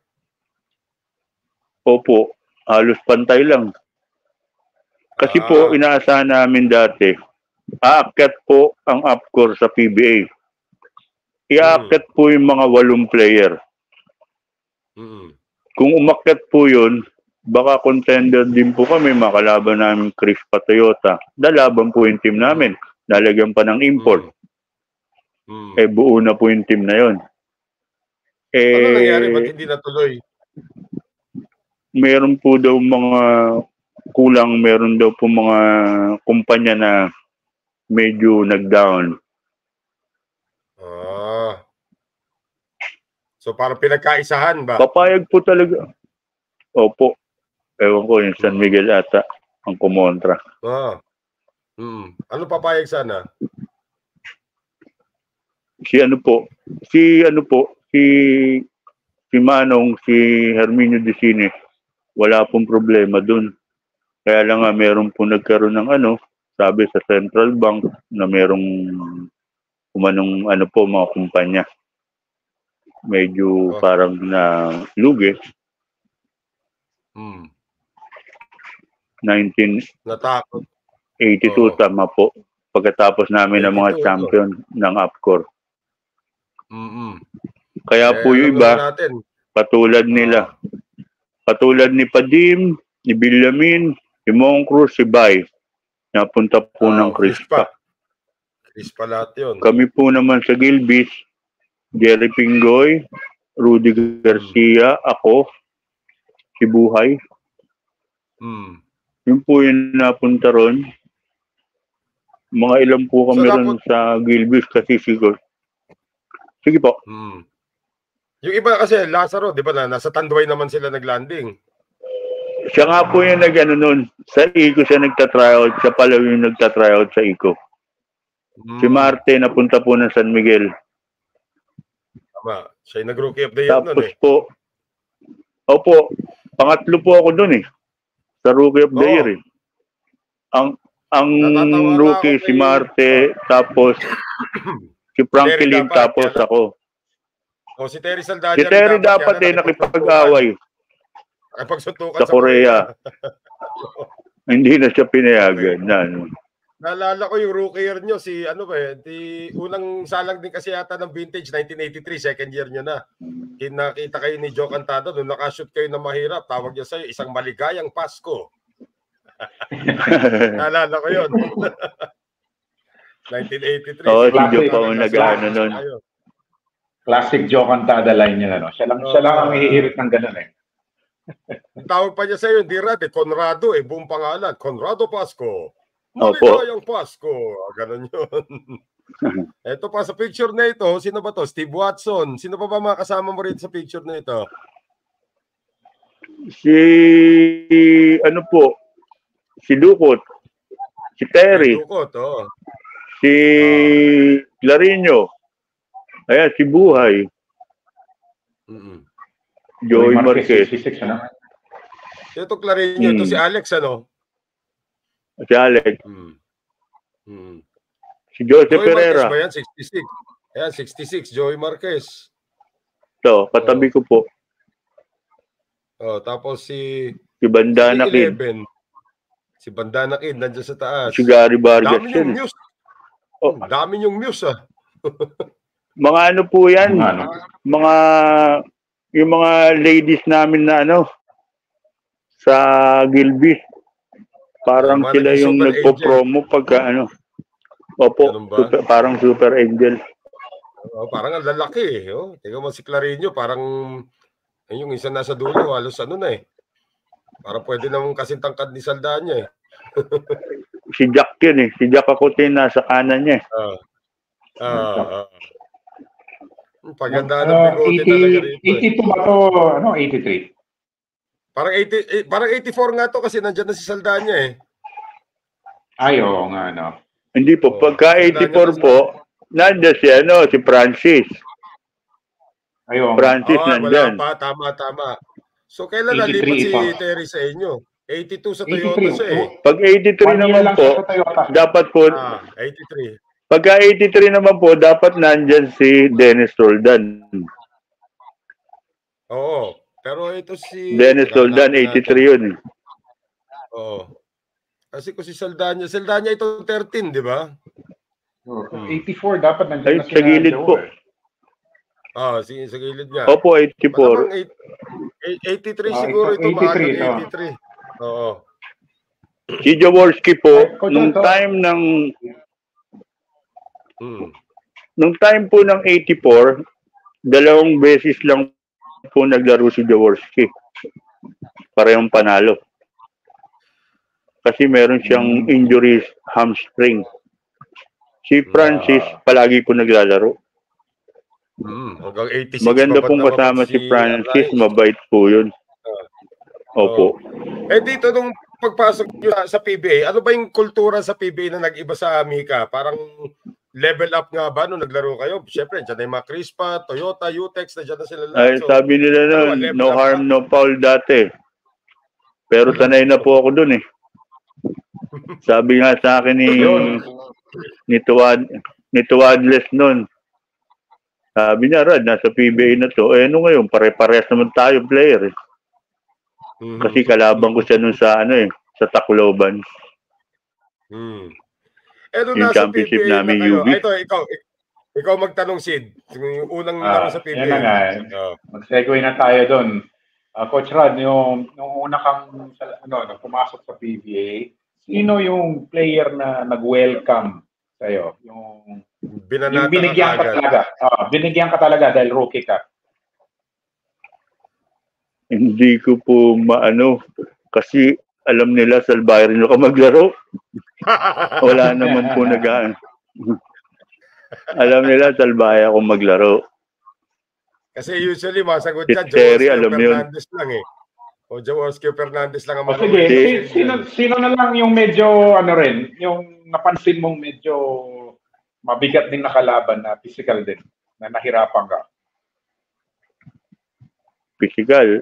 Opo, halos pantay lang. Kasi ah. po, inaasahan namin dati, aakyat po ang Upcore sa P B A. Iaakyat hmm. po yung mga walong player. Hmm. Kung umakyat po yun, baka contender din po kami, makalaban namin Chris Toyota. Dalaban po yung team namin. Lalagyan pa ng import. Hmm. Hmm. Eh, buo na po yung team na yun. Eh, ano nangyari? Ba't hindi natuloy? Meron po daw mga kulang, meron daw po mga kumpanya na medyo nag-down. Ah. So, parang pinagkaisahan ba? Papayag po talaga. Opo. Ewan ko, yung San Miguel ata ang kumontra. Ah. Hmm. Ano papayag sana? Si ano po, si ano po, si si Manong, si Herminio Decine, wala pong problema dun. Kaya lang nga meron po nagkaroon ng ano, sabi sa Central Bank na merong umanong ano po mga kumpanya. Medyo oh. parang na lugi. Hmm. nineteen Natakot. eighty-two oh. tama po. Pagkatapos namin ng mga champion oh. ng Upcore. Mm-hmm. Kaya eh, po yung iba, patulad nila. Patulad ni Padim, ni Billamin, si Mongcruz, si Bay. Napunta po oh, ng Crispa. Crispa lahat yun. Kami po naman sa Gilbis, Jerry Pingoy, Rudy Garcia, mm. ako, si Buhay. Mm. Yun po yung napunta ron. Mga ilan po kami so, ron sa Gilbis kasi siguro. Sige po. Hmm. Yung iba kasi, Lazaro, di ba na, nasa Tanduay naman sila naglanding. Siya nga po yung nag-ano nun. Sa I C O siya nagtatryout. Siya pala yung nagtatryout sa I C O. Hmm. Si Marte, napunta po ng San Miguel. Tama. Siya yung nag-rookie of the year nun eh. Tapos po, opo, pangatlo po ako dun eh. Sa rookie of the oh. year eh. Ang, ang Natatawa nga rookie ako si kay- Marte, tapos si Franklin, dapat, tapos yan. ako. O si Terry Saldana. Si Terry dapat eh nakipag-away Nakipagsuntukan sa Korea. Hindi na siya pinayagan. Okay. Na, ano. Naalala ko yung rookie year nyo, si ano ba eh, di, unang salang din kasi yata ng vintage, nineteen eighty-three, second year nyo na. Kinakita kayo ni Jho Jho, nung nakashoot kayo na mahirap, tawag niya sa'yo, isang maligayang Pasco. Naalala ko yun. nineteen eighty-three. Oo, si Classic. Jho pa ang nag-ano nun. Classic Jho Jho line niya. No? Siya lang, Oh, siya lang ang uh, hihirit ng ganun eh. Tawag pa niya sa'yo, hindi rad eh, Conrado eh, buong pangalan, Conrado Pasco. Opo. Maligayang Pasco. Ganun yun. Ito pa sa picture na ito, sino ba to? Steve Watson. Sino pa ba mga kasama mo rin sa picture na ito? Si, ano po, si Dukot, si Terry, Dukot, oh. si Larino, ayan, si Buhay, Mm-hmm. Joey Marquez, sixty-six, ano? Ito klarin nyo, ito Hmm. si Alex, ano? si Alex, Hmm. Hmm. si Jose Joey Pereira. Marquez ba yan? sixty-six. Ayan, sixty-six, Joey Marquez. Ito, katabi ko po. Oh, tapos si Si Bandana si Kid, eleven. Si Bandana Kid, nandiyan sa taas. si Gary Vargas Dami yung yun. news. Oh. Dami yung news, ah. Mga ano po yan, Mga ano? mga, yung mga ladies namin na ano, sa Gilbis. Parang Mga sila naging yung super nagpo-promo pagka ano. Opo, Ganun ba? super, parang Super Angel. Oh, parang ang lalaki eh. Oh, tingnan mo si Clarino, parang ay, yung isa nasa dulo, halos ano na eh. Parang pwede namang kasing tangkad ni Saldana eh. Si Jack yun eh. Si Jack Akutin nasa kanan niya eh. Ah. Ah. ah. Paganda ng Uh, bigote talaga rito. Eh. eighty-two ba to? Ano? eighty-three? Parang eighty, eh, parang eighty-four nga to kasi nandiyan na si Saldana eh. Ay, oo nga, no. Hindi po. Oh, Pagka eighty-four po, nandiyan si ano, si Francis. Ay, oo. Francis Oh, nandyan. wala pa. Tama, tama. So, kailan nalipat si eighty-three ito. Terry sa inyo? eighty-two sa Toyota eighty-three. siya eh. Pag eighty-three One year naman lang po, siya sa Toyota. dapat po, Ah, eighty-three. pagka eighty-three naman po, dapat nandyan si Dennis Roldan. Oo. Pero ito si... Dennis Roldan, Hanapin natin. eighty-three yun eh. Oo. Kasi kung si Saldana, Saldana ito thirteen, di ba? eighty-four, dapat Ay, nandiyan na sa gilid po. Ah, sige, sa gilid niya. Opo, eighty-four. Malamang eight- eight- eighty-three Ah, siguro ito, ito, eighty-three, maagang oh. eighty-three. Oo. Si Jaworski po, Ay, Coach, nung ito. time ng, Hmm. nung time po ng eighty-four, dalawang beses lang po naglaro si Jaworski. Parehong panalo. Kasi meron siyang injuries, hamstring. Si Francis, palagi po naglalaro. Hmm. Hanggang eighty-six. Maganda pa ba pong naman kasama si Francis, Aray? mabait po yun. Opo. Eh dito nung pagpasok nyo sa P B A, ano ba yung kultura sa P B A na nag-iba sa Mika? Parang level up nga ba nung naglaro kayo? Siyempre, dyan na yung mga Crispa, Toyota, U-Tex, na dyan na sila Ay, lahat. So, sabi nila ano, nun, level no up harm, ba? no foul dati. Pero sanay na po ako dun eh. Sabi nga sa akin ni ni Tuwad, ni Tuwadles nun. Sabi niya, Rad, nasa P B A na to. Eh, ano ngayon, pare-parehas naman tayo player eh. Mhm. Kasi kalaban ko siya nun sa ano eh, sa Tacloban. Hmm. Eh, nung Yung nasa championship P B A namin, na kayo, U B. ay, ito, ikaw, ikaw magtanong, Sid. Yung unang Ah, laro sa P B A. yan na nga. Oh. Mag-segue na tayo doon. Uh, Coach Rod, yung, yung una kang ano, ano, pumasok sa P B A, sino yung player na nag-welcome sa'yo? Yung, Binanata yung binigyan ka agad. talaga. Ah, binigyan ka talaga dahil rookie ka. Hindi ko po maano, kasi alam nila salbahe rin ako maglaro. Wala naman po nag Alam nila salbahe ako maglaro. Kasi usually, masagot Si dyan, Terry, Jaworski o alam mo yun. Fernandez lang eh. O Jaworski o Fernandez lang ang O sige, mag-uwi. si- sino, sino na lang yung medyo, ano rin, yung napansin mong medyo mabigat din nakalaban na physical din, na nahirapan ka? Physical.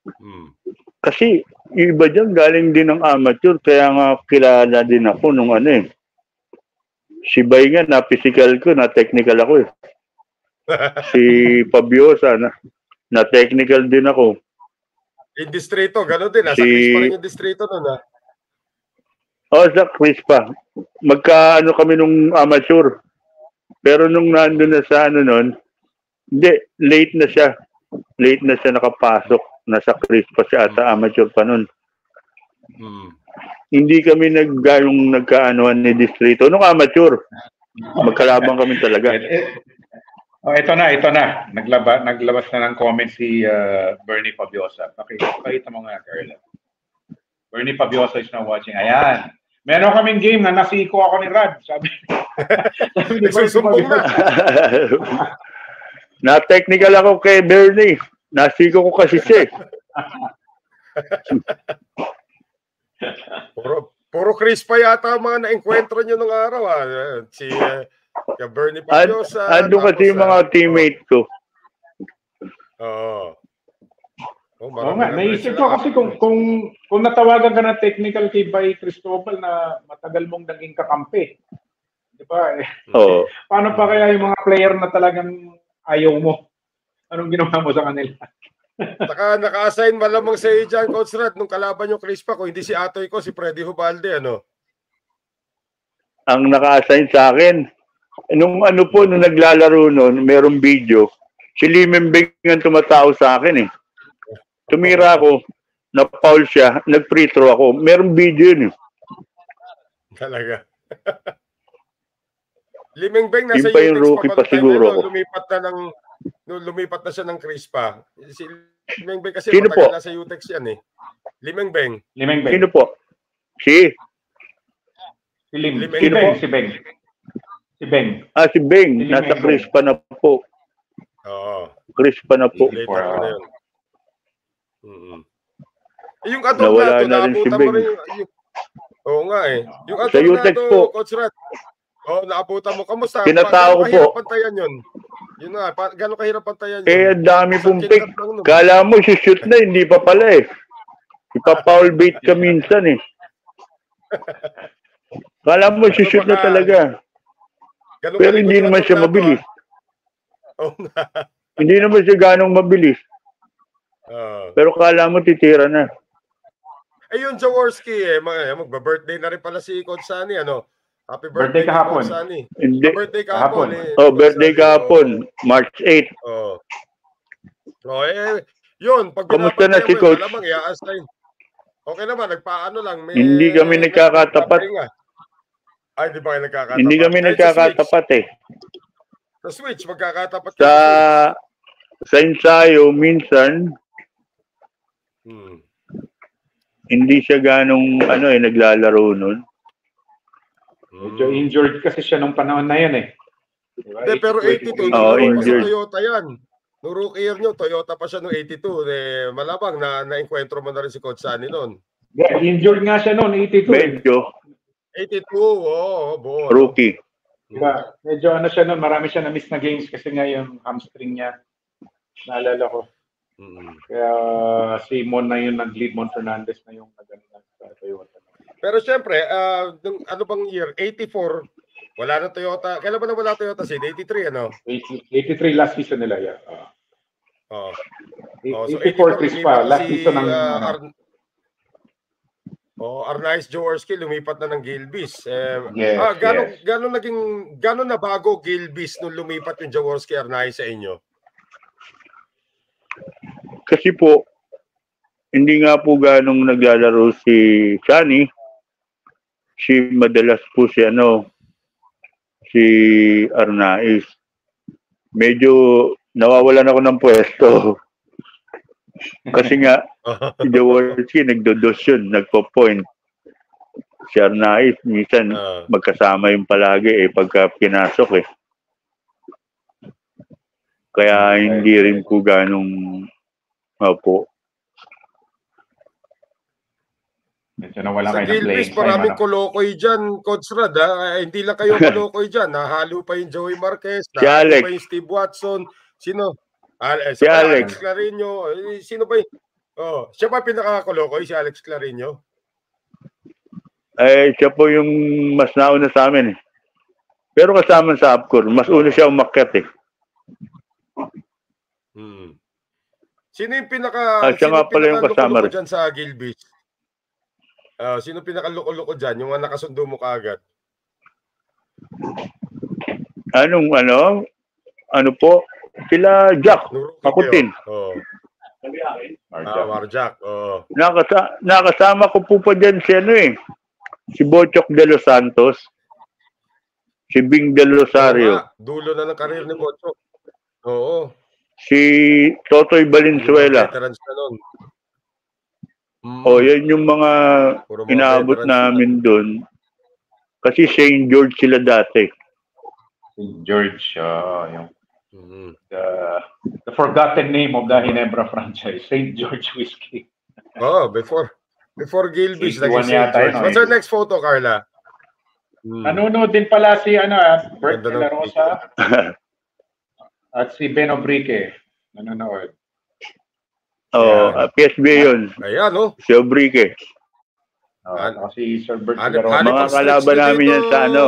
Hmm. Kasi yung iba dyan galing din ng amateur, kaya nga kilala din ako nung ano eh. Si Bay nga, na physical ko, na technical ako eh. Si Fabiosa, na, na technical din ako. Yung distrito, gano'n din. Nasa Si- Chris pa rin yung distrito nun, ha? Oh, sa Chris pa. Magkaano kami nung amateur. Pero nung nandun na sa ano nun, hindi, late na siya. Late na siya nakapasok. Nasa Chris pa siya at amateur pa nun. Hmm. Hindi kami nagganong nagkaanoan ni distrito. Nung amateur, magkalabang kami talaga. Oh, ito na, ito na. Naglaba, naglabas na ng comment si uh, Bernie Fabiosa. Pakita, pakita mo nga, Carla. Bernie Fabiosa is now watching. Ayan. Meron kaming game na nasiko ako ni Rad. Sabi, sabi ni Bernie Fabiosa. Na-technical ako kay Bernie. Nasiko ko kasi siya. Puro, puro Chris pa yata ang mga na-encuentro nyo nung araw, ha? Si uh, Bernie Pabiosa. Ando kasi yung mga teammate ko. Oo. Oh, Oo nga, naisip ko kasi kung, kung, kung natawagan ka ng technical kay Bay Cristobal na matagal mong naging kakampi. Di ba? Oo. Paano pa kaya yung mga player na talagang ayaw mo? Anong ginawa mo sa kanila? Saka naka-assign malamang sa iyo dyan, Coach Rad, nung kalaban yung Chris pa, kung hindi si atoy ko, si Freddy Hubalde, ano? Ang naka-assign sa akin, nung ano po, nung naglalaro noon, merong video, si Limembeng ang tumatao sa akin eh. Tumira ako, na-foul siya, nag-free throw ako. Merong video yun eh. Talaga. Limengbeng nasa Yung pa yung U T E X rookie pa pa siguro no, ako. lumipat na ng no, lumipat na siya ng Chris pa. Si Limengbeng kasi Sino matagal po? na sa U T E X yan eh. Limengbeng. Limengbeng. Sino po? Si? Si Lim. Lim- Si Sino Beng. po? Si Beng. Si Beng. Ah, si Beng. Si Nasa Limembeng. Chris pa na po. Oo. Chris pa na po. Later Wow. ko na yun. Mm-hmm. Eh, yung Adornado, Nawala na rin si naabutan mo Beng. rin yung, yung... Oo nga eh. Yung Sa U T E X Adornado, po. Coach Rat. Oo, naabutan mo. Kamusta? Tinatao ko po. Gano'ng kahirap pantayan yun? Yun nga, pa, gano'ng kahirap pantayan yun? Eh, ang dami Isang pong pick. kindat lang nun. Kala mo, shoot na, hindi pa pala eh. Ipa-foul bait ka minsan eh. Kala mo, shoot na baka- talaga. Ganun Pero kalikot hindi yung naman siya Adornado, mabilis. ah. Oo nga. Hindi naman siya ganong mabilis. Ah. Pero kala mo, titira na. Ayun, Jaworski eh. Mag- Magba-birthday na rin pala si Coach Sunny, ano? Happy Birthday birthday, kay kahapon. Coach Sunny. Hindi. Ah, birthday kahapon. Kahapon. Eh, Oh, Coach birthday Sunny. kahapon. March eighth. Oo. Oh. Oh, eh, yun. Pag Kamusta na binabantayan si mo yun, Coach? malamang i-assign. Okay naman, nagpaano lang. May, Hindi kami nagkakatapat. nagpapahinga. Ay, di ba kayo nagkakatapat? Hindi kami Kahit sa nagkakatapat eh. Switch, sa Switch, magkakatapat Sa, kayo sa Switch. sa ensayo, minsan, Hmm. hindi siya ganong ano eh, naglalaro nun. Medyo injured kasi siya nung panahon na yan eh. Diba? Hindi, pero eighty-two, Oo, naglaro pa sa injured. Toyota yan. Nung rookie year nyo, Toyota pa siya nung eighty-two. Eh, malabang na na-encuentro mo na rin si Coach Sunny noon. Yeah, injured nga siya noon, eighty-two. Eh. Medyo eighty-two, oo, oh, buo. rookie. Diba? Medyo ano siya noon, marami siya na-miss na games kasi nga yung hamstring niya. Naalala ko. Mm-hmm. Kaya si Mon na yun, nag-lead Mon Fernandez na yung nag- sa Toyota. Pero syempre, uh, nung, ano bang year? eighty-four, wala na Toyota. Kailan ba na wala Toyota Sid? eighty-three, ano? eighty-three last season nila, yeah. Uh, Oo. Oh, so eighty-four Chris pa, last si, season ng... uh, ano. Ar- oh, Arnaiz Jaworski lumipat na ng Gilbis. Eh, Yes, ah, gano'n yes. gano'n naging gano'n na bago Gilbis nung lumipat yung Jaworski Arnaiz sa inyo? Kasi po, hindi nga po ganong naglalaro si Shani. Si madalas po si ano, si Arnaiz. Medyo nawawalan ako ng pwesto. Kasi nga, si Jaworski nagdodos yun, nagpo-point. Si Arnaiz, minsan Uh, magkasama yung palagi eh, pagka pinasok eh. Kaya hindi rin po ganong, opo. Medyo nawala sa kayo ng Gilbis, playing time. maraming Ano? kolokoy dyan, Coach Rad. Ha? Eh, hindi lang kayo kolokoy dyan. Nahalo pa yung Joey Marquez, Si nahalo Alex. pa yung Steve Watson. Sino? Al eh, Si si Alex Alex. Clarino. Eh, sino ba yung... Oh, siya pa pinaka-Kolokoy, si Alex Clarino? Eh, siya po yung mas nauna sa amin eh. Pero kasama sa Upcore, mas una siya umakyat eh. Hmm. Sino yung pinaka Ah, siya sino nga pala yung kasama pinaka-loko-loko rin. dyan sa Gilbis? Uh, sino pinaka-loko-loko dyan? Yung nakasundo mo kaagad? Anong ano? Ano po? Sila Jack, Pakutin. Oh. Ah, Marjack. Oh. Nakasa nakasama ko po pa dyan si ano eh. Si Bochok de los Santos. Si Bing del Rosario. Oo, dulo na ng karir ni Bochok. Oo. Si Totoy Valenzuela. Veterans na nun. Mm. O, yan yung mga inaabot namin doon. Kasi Saint George sila dati. Saint George, uh, yung mm-hmm. the, the forgotten name of the Ginebra franchise, Saint George Whiskey. Oh, before before Gilbis, naging Saint George. What's our next photo, Carla? Hmm. Nanonood din pala si ano, Bert de la Rosa at si Ben Obrique. Nanonood. Oo, oh, P S B yun. Ayan, no? Si Obrique. Oh, uh, si Sir Bert de la Rosa. Mga kalaban namin yan sa ano.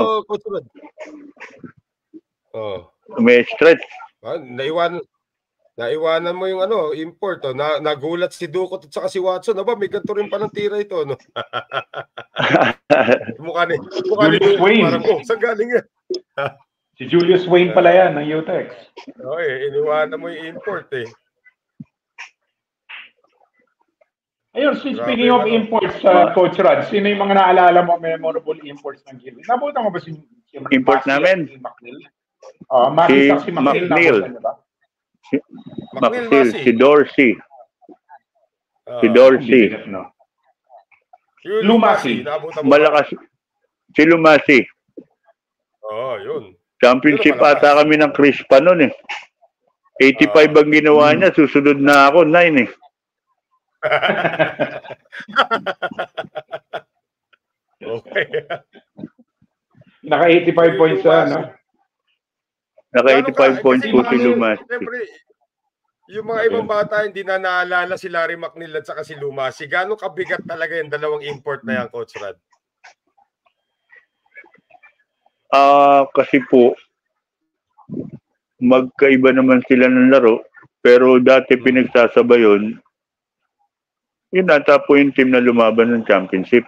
Oh. May stretch. Ah, naiwan, naiwanan mo yung ano, import. Oh. Na, nagulat si Ducot at saka si Watson. Aba, may ganito rin pa ng tira ito. No? mukha ni, mukha ni Julius Wayne. Parang, oh, saan galing yan? Si Julius Wayne pala yan ng Utex. Oo, eh, iniwanan mo yung import eh. Ayun, speaking of imports, uh, Coach Rod, sino yung mga naalala mo memorable imports ng Gilbis? Nabutan mo ba si, si import namin? Si McNeil? Uh, Masi, si, si McNeil. McNeil. Si, McNeil, si Dorsey. Uh, si Dorsey. No? Lumasi. Malakas. Si Lumasi. Oo, oh, yun. Championship ata kami ng Crispa noon eh. eighty-five uh, ang ginawa niya, susunod na ako, nine eh. Okay. Naka eighty-five points sa ano? Naka eighty-five points po si Lumasi. Siyempre, yung mga ibang bata hindi na naalala si Larry McNeil at saka si Lumasi. Gaano kabigat talaga yung dalawang import na yan, Coach Rad? Ah, uh, kasi po magkaiba naman sila ng laro, pero dati pinagsasabay yun. Yun ata po yung team na lumaban ng championship.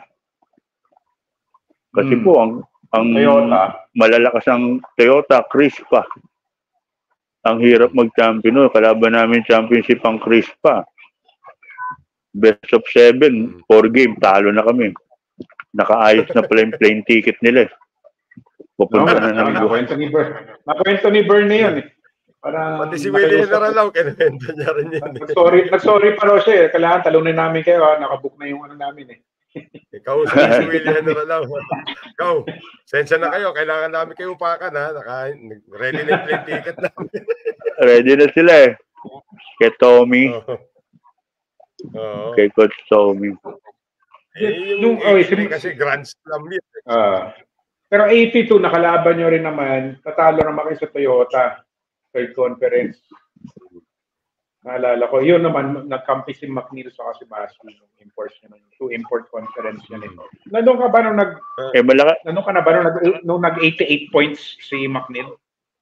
Kasi hmm. po ang ang Toyota. Malalakas ang Toyota, Crispa. Ang hirap mag-champion. Kalaban namin championship ang Crispa. Best of seven, four game, talo na kami. Nakaayos na pala yung plane ticket nila. Pupunta no, na namin. Nakwento ni Bern. Nakwento ni Bern na yun eh. Para pati si Willie Naralaw, kinwento niya rin yun. Nag-sorry, nag-sorry pa raw siya eh. Kailangan talunin namin kayo ha. Nakabook na yung ano namin eh. Ikaw si Willie Naralaw. Ikaw, sensya na kayo. Kailangan namin kayo upakan ha. Naka, ready na yung plane ticket namin. Ready na sila eh. Kay Tommy. Oh. Oh. Kay Coach Tommy. Eh, yung oh, kasi Grand Slam yun. Uh, pero eighty-two, nakalaban nyo rin naman. Tatalo naman kayo sa Toyota. Third conference. Naalala ko. Yun naman, nagkampi si McNeil sa kasi Basi. Yung imports niya. Yung two import conference niya nito. Nandun ka ba nung nag... Eh, malaka... Nandun ka na ba nung nag, nung nag eighty-eight points si McNeil?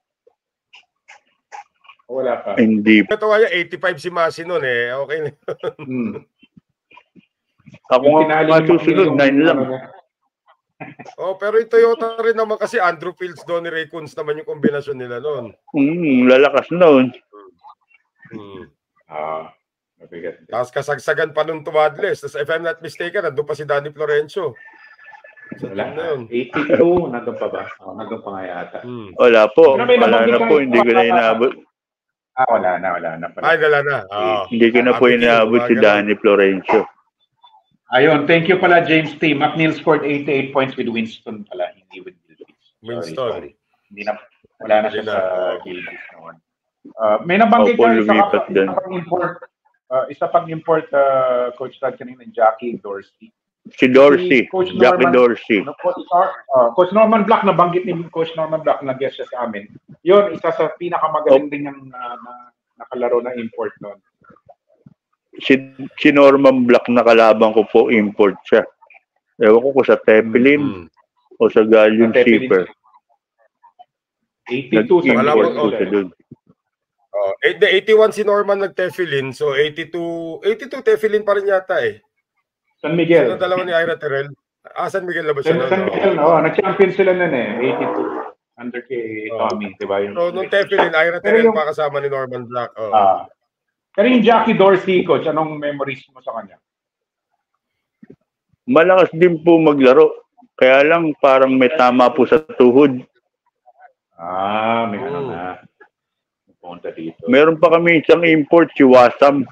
Wala ka. Hindi. Ito kaya eighty-five si Masi nun eh. Okay na. hmm. Ako nga susunod, nine lang. Oh, pero yung Toyota rin naman kasi Andrew Fields, Donnie Ray Kunz naman yung kombinasyon nila noon. Hmm, lalakas noon. Hmm. Ah, mabigat. Tapos kasagsagan pa nung Tuwadles. Tapos if I'm not mistaken, nandun pa si Danny Florencio. Sa wala na yun. eighty-two, nandun pa ba? Oh, nandun pa nga yata. Hmm. Wala po. Wala na po, hindi ko na inaabot. Ah, wala na, wala na pala. Ay, wala na. Oh. Hindi ko na po inaabot si Danny Florencio. Ayun, thank you pala James T. McNeil scored eighty-eight points with Winston pala, hindi with Gilbis. Winston. Sorry, Hindi na, wala na siya sa Gilbis naman. Uh, may nabanggit ka, isa, ka, isa pang import, uh, isa pang import, uh, Coach Rad kanina, Jackie Dorsey. Si Dorsey, si Coach Jackie Norman, Dorsey. No, Coach, uh, Coach Norman Black, nabanggit ni Coach Norman Black, nag-guest siya sa amin. Yun, isa sa pinakamagaling oh. din yung uh, na, nakalaro na import noon. si, si Norman Black na kalaban ko po, import siya. Ewan ko kung sa Teflin mm-hmm. o sa Galleon Shipper. eighty-two sa import po siya dun. Oh, eighty-one si Norman nag-Teflin, so eighty-two, eighty-two Teflin pa rin yata eh. San Miguel. So, dalawa ni Ira Terrell. Ah, San Miguel na ba siya? San, San Miguel, no? Nag-champion sila nun eh, eighty-two. Under kay Tommy, oh. Diba? Yung, so, nung Teflin, Ira Terrell yung, pa kasama ni Norman Black. Oh. Ah. Pero yung Jackie Dorsey, coach, anong memories mo sa kanya? Malakas din po maglaro. Kaya lang parang may tama po sa tuhod. Ah, may ano na. Punta dito. Meron pa kami isang import, si Wasam.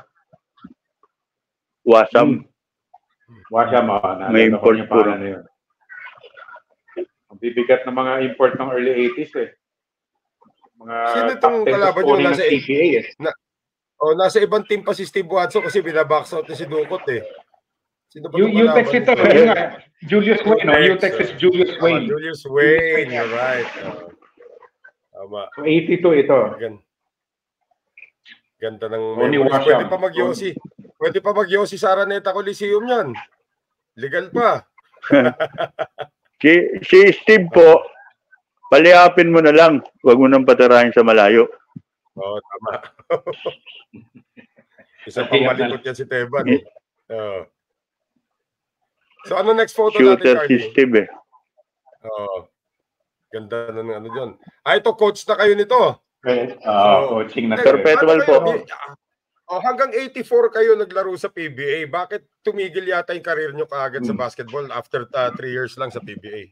Wasam. Hmm. Wasam, ah. May import po. Ano yun. Ang bibigat ng mga import ng early eighties eh. Mga sino itong kalaban nyo? Nasa, A P A, eh. na, oh, nasa ibang team pa si Steve Watson kasi binabox out ni si Dukot eh. Sino ba itong kalaban? U-Tex ito. Julius Wayne. No? U-Tex is Julius Wayne. Oh, Julius Wayne. You're right. Uh, tama. So eighty-two ito. Ganda, ganda ng memories. Pwede pa mag-Yossi. Pwede pa mag-Yossi sa Araneta Coliseum yan. Legal pa. si, si Steve po, paliapin mo na lang. Huwag mo nang patirahin sa malayo. Oo, oh, tama. Isa pang malikot yan si Teban. Eh. Uh. So ano next photo shooter natin, si Steve eh. Oo. Ganda na ng ano dyan. Ah, ito, coach na kayo nito. Okay. Uh, so, coaching na. Perpetual po. Oh, hanggang eighty-four kayo naglaro sa P B A. Bakit tumigil yata yung career nyo kaagad hmm. sa basketball after uh, three years lang sa P B A?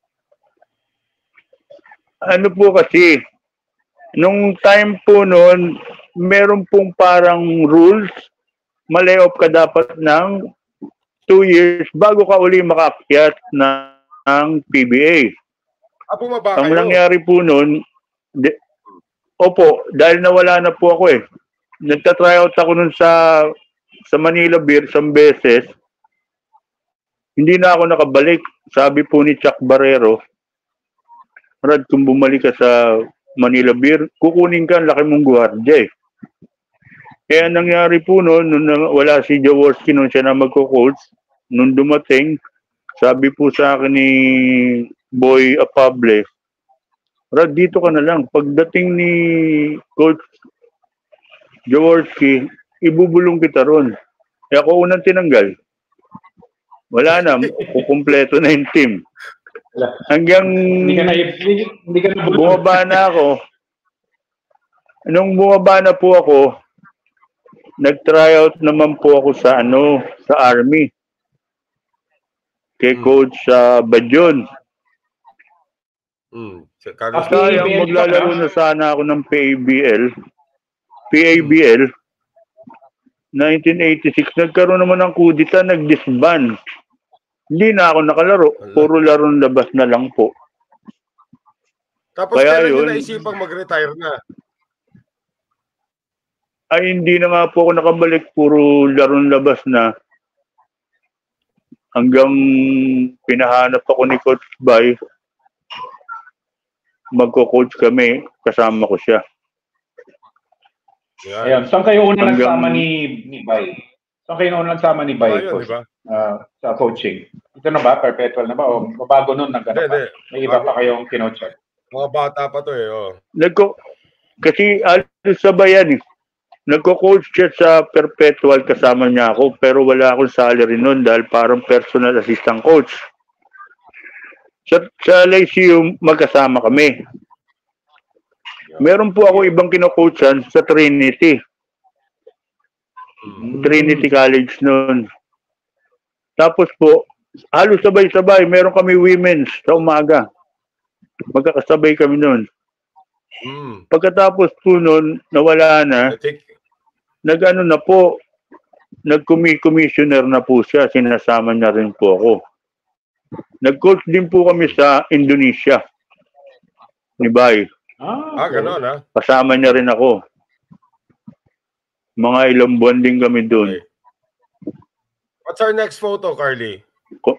Ano po kasi, nung time po noon, meron pong parang rules, ma-layoff ka dapat ng two years bago ka uli makaakyat ng P B A. Ah, bumaba Ang kayo? nangyari po noon, de, opo, dahil nawala na po ako eh. Nagta-tryout ako nun sa sa Manila Beer isang beses. Hindi na ako nakabalik. Sabi po ni Chuck Barrero, Rad, kung bumalik ka sa Manila Beer, kukunin ka, laki mong guwardiya eh. Kaya nangyari po noon, nung wala si Jaworski noon siya na magko-coach, nung dumating, sabi po sa akin ni Boy Apable, Rad, dito ka na lang. Pagdating ni Coach Jaworski, ibubulong kita ron. Kaya ako unang tinanggal. Wala na, kukumpleto na yung team. Hanggang hindi ka na, hindi ka na bumaba na ako. Nung bumaba na po ako, nag-tryout naman po ako sa ano, sa Army. Kay Coach sa uh, Badyon. Hmm. Kaya maglalaro na sana ako ng P A B L. P A B L. nineteen eighty-six, nagkaroon naman ng kudita, nag-disband. Hindi na ako nakalaro. Puro laro labas na lang po. Tapos kaya kailan yun, nyo naisipang mag-retire na? Ay, hindi na nga po ako nakabalik. Puro laro labas na. Hanggang pinahanap ako ni Coach Bay. Magko-coach kami. Kasama ko siya. Yeah. Ayan, saan kayo unang hanggang nagsama ni, ni Bay? Saan kayo unang nagsama ni Bay? Ayun, diba? uh, sa coaching? Ito na ba? Perpetual na ba? O bago nun nagganap pa? May iba pa kayong kinoche? Mga bata pa to eh. Oh. Nagko, kasi alos sabay yan eh. Nagko-coach siya sa Perpetual, kasama niya ako, pero wala akong salary nun dahil parang personal assistant coach. Sa, sa Lyceum, magkasama kami. Meron po ako ibang kino-coachan sa Trinity. Mm. Trinity College noon. Tapos po, halos sabay-sabay, meron kami women's sa umaga. Magkakasabay kami noon. Mm. Pagkatapos po noon, nawala na. Nag-ano na po, nag-commissioner na po siya, sinasama niya rin po ako. Nag-coach din po kami sa Indonesia. Ni Bay. Ah, ah gano'n ha? Kasama niya rin ako. Mga ilang buwan din kami doon. Okay. What's our next photo, Carly? Ko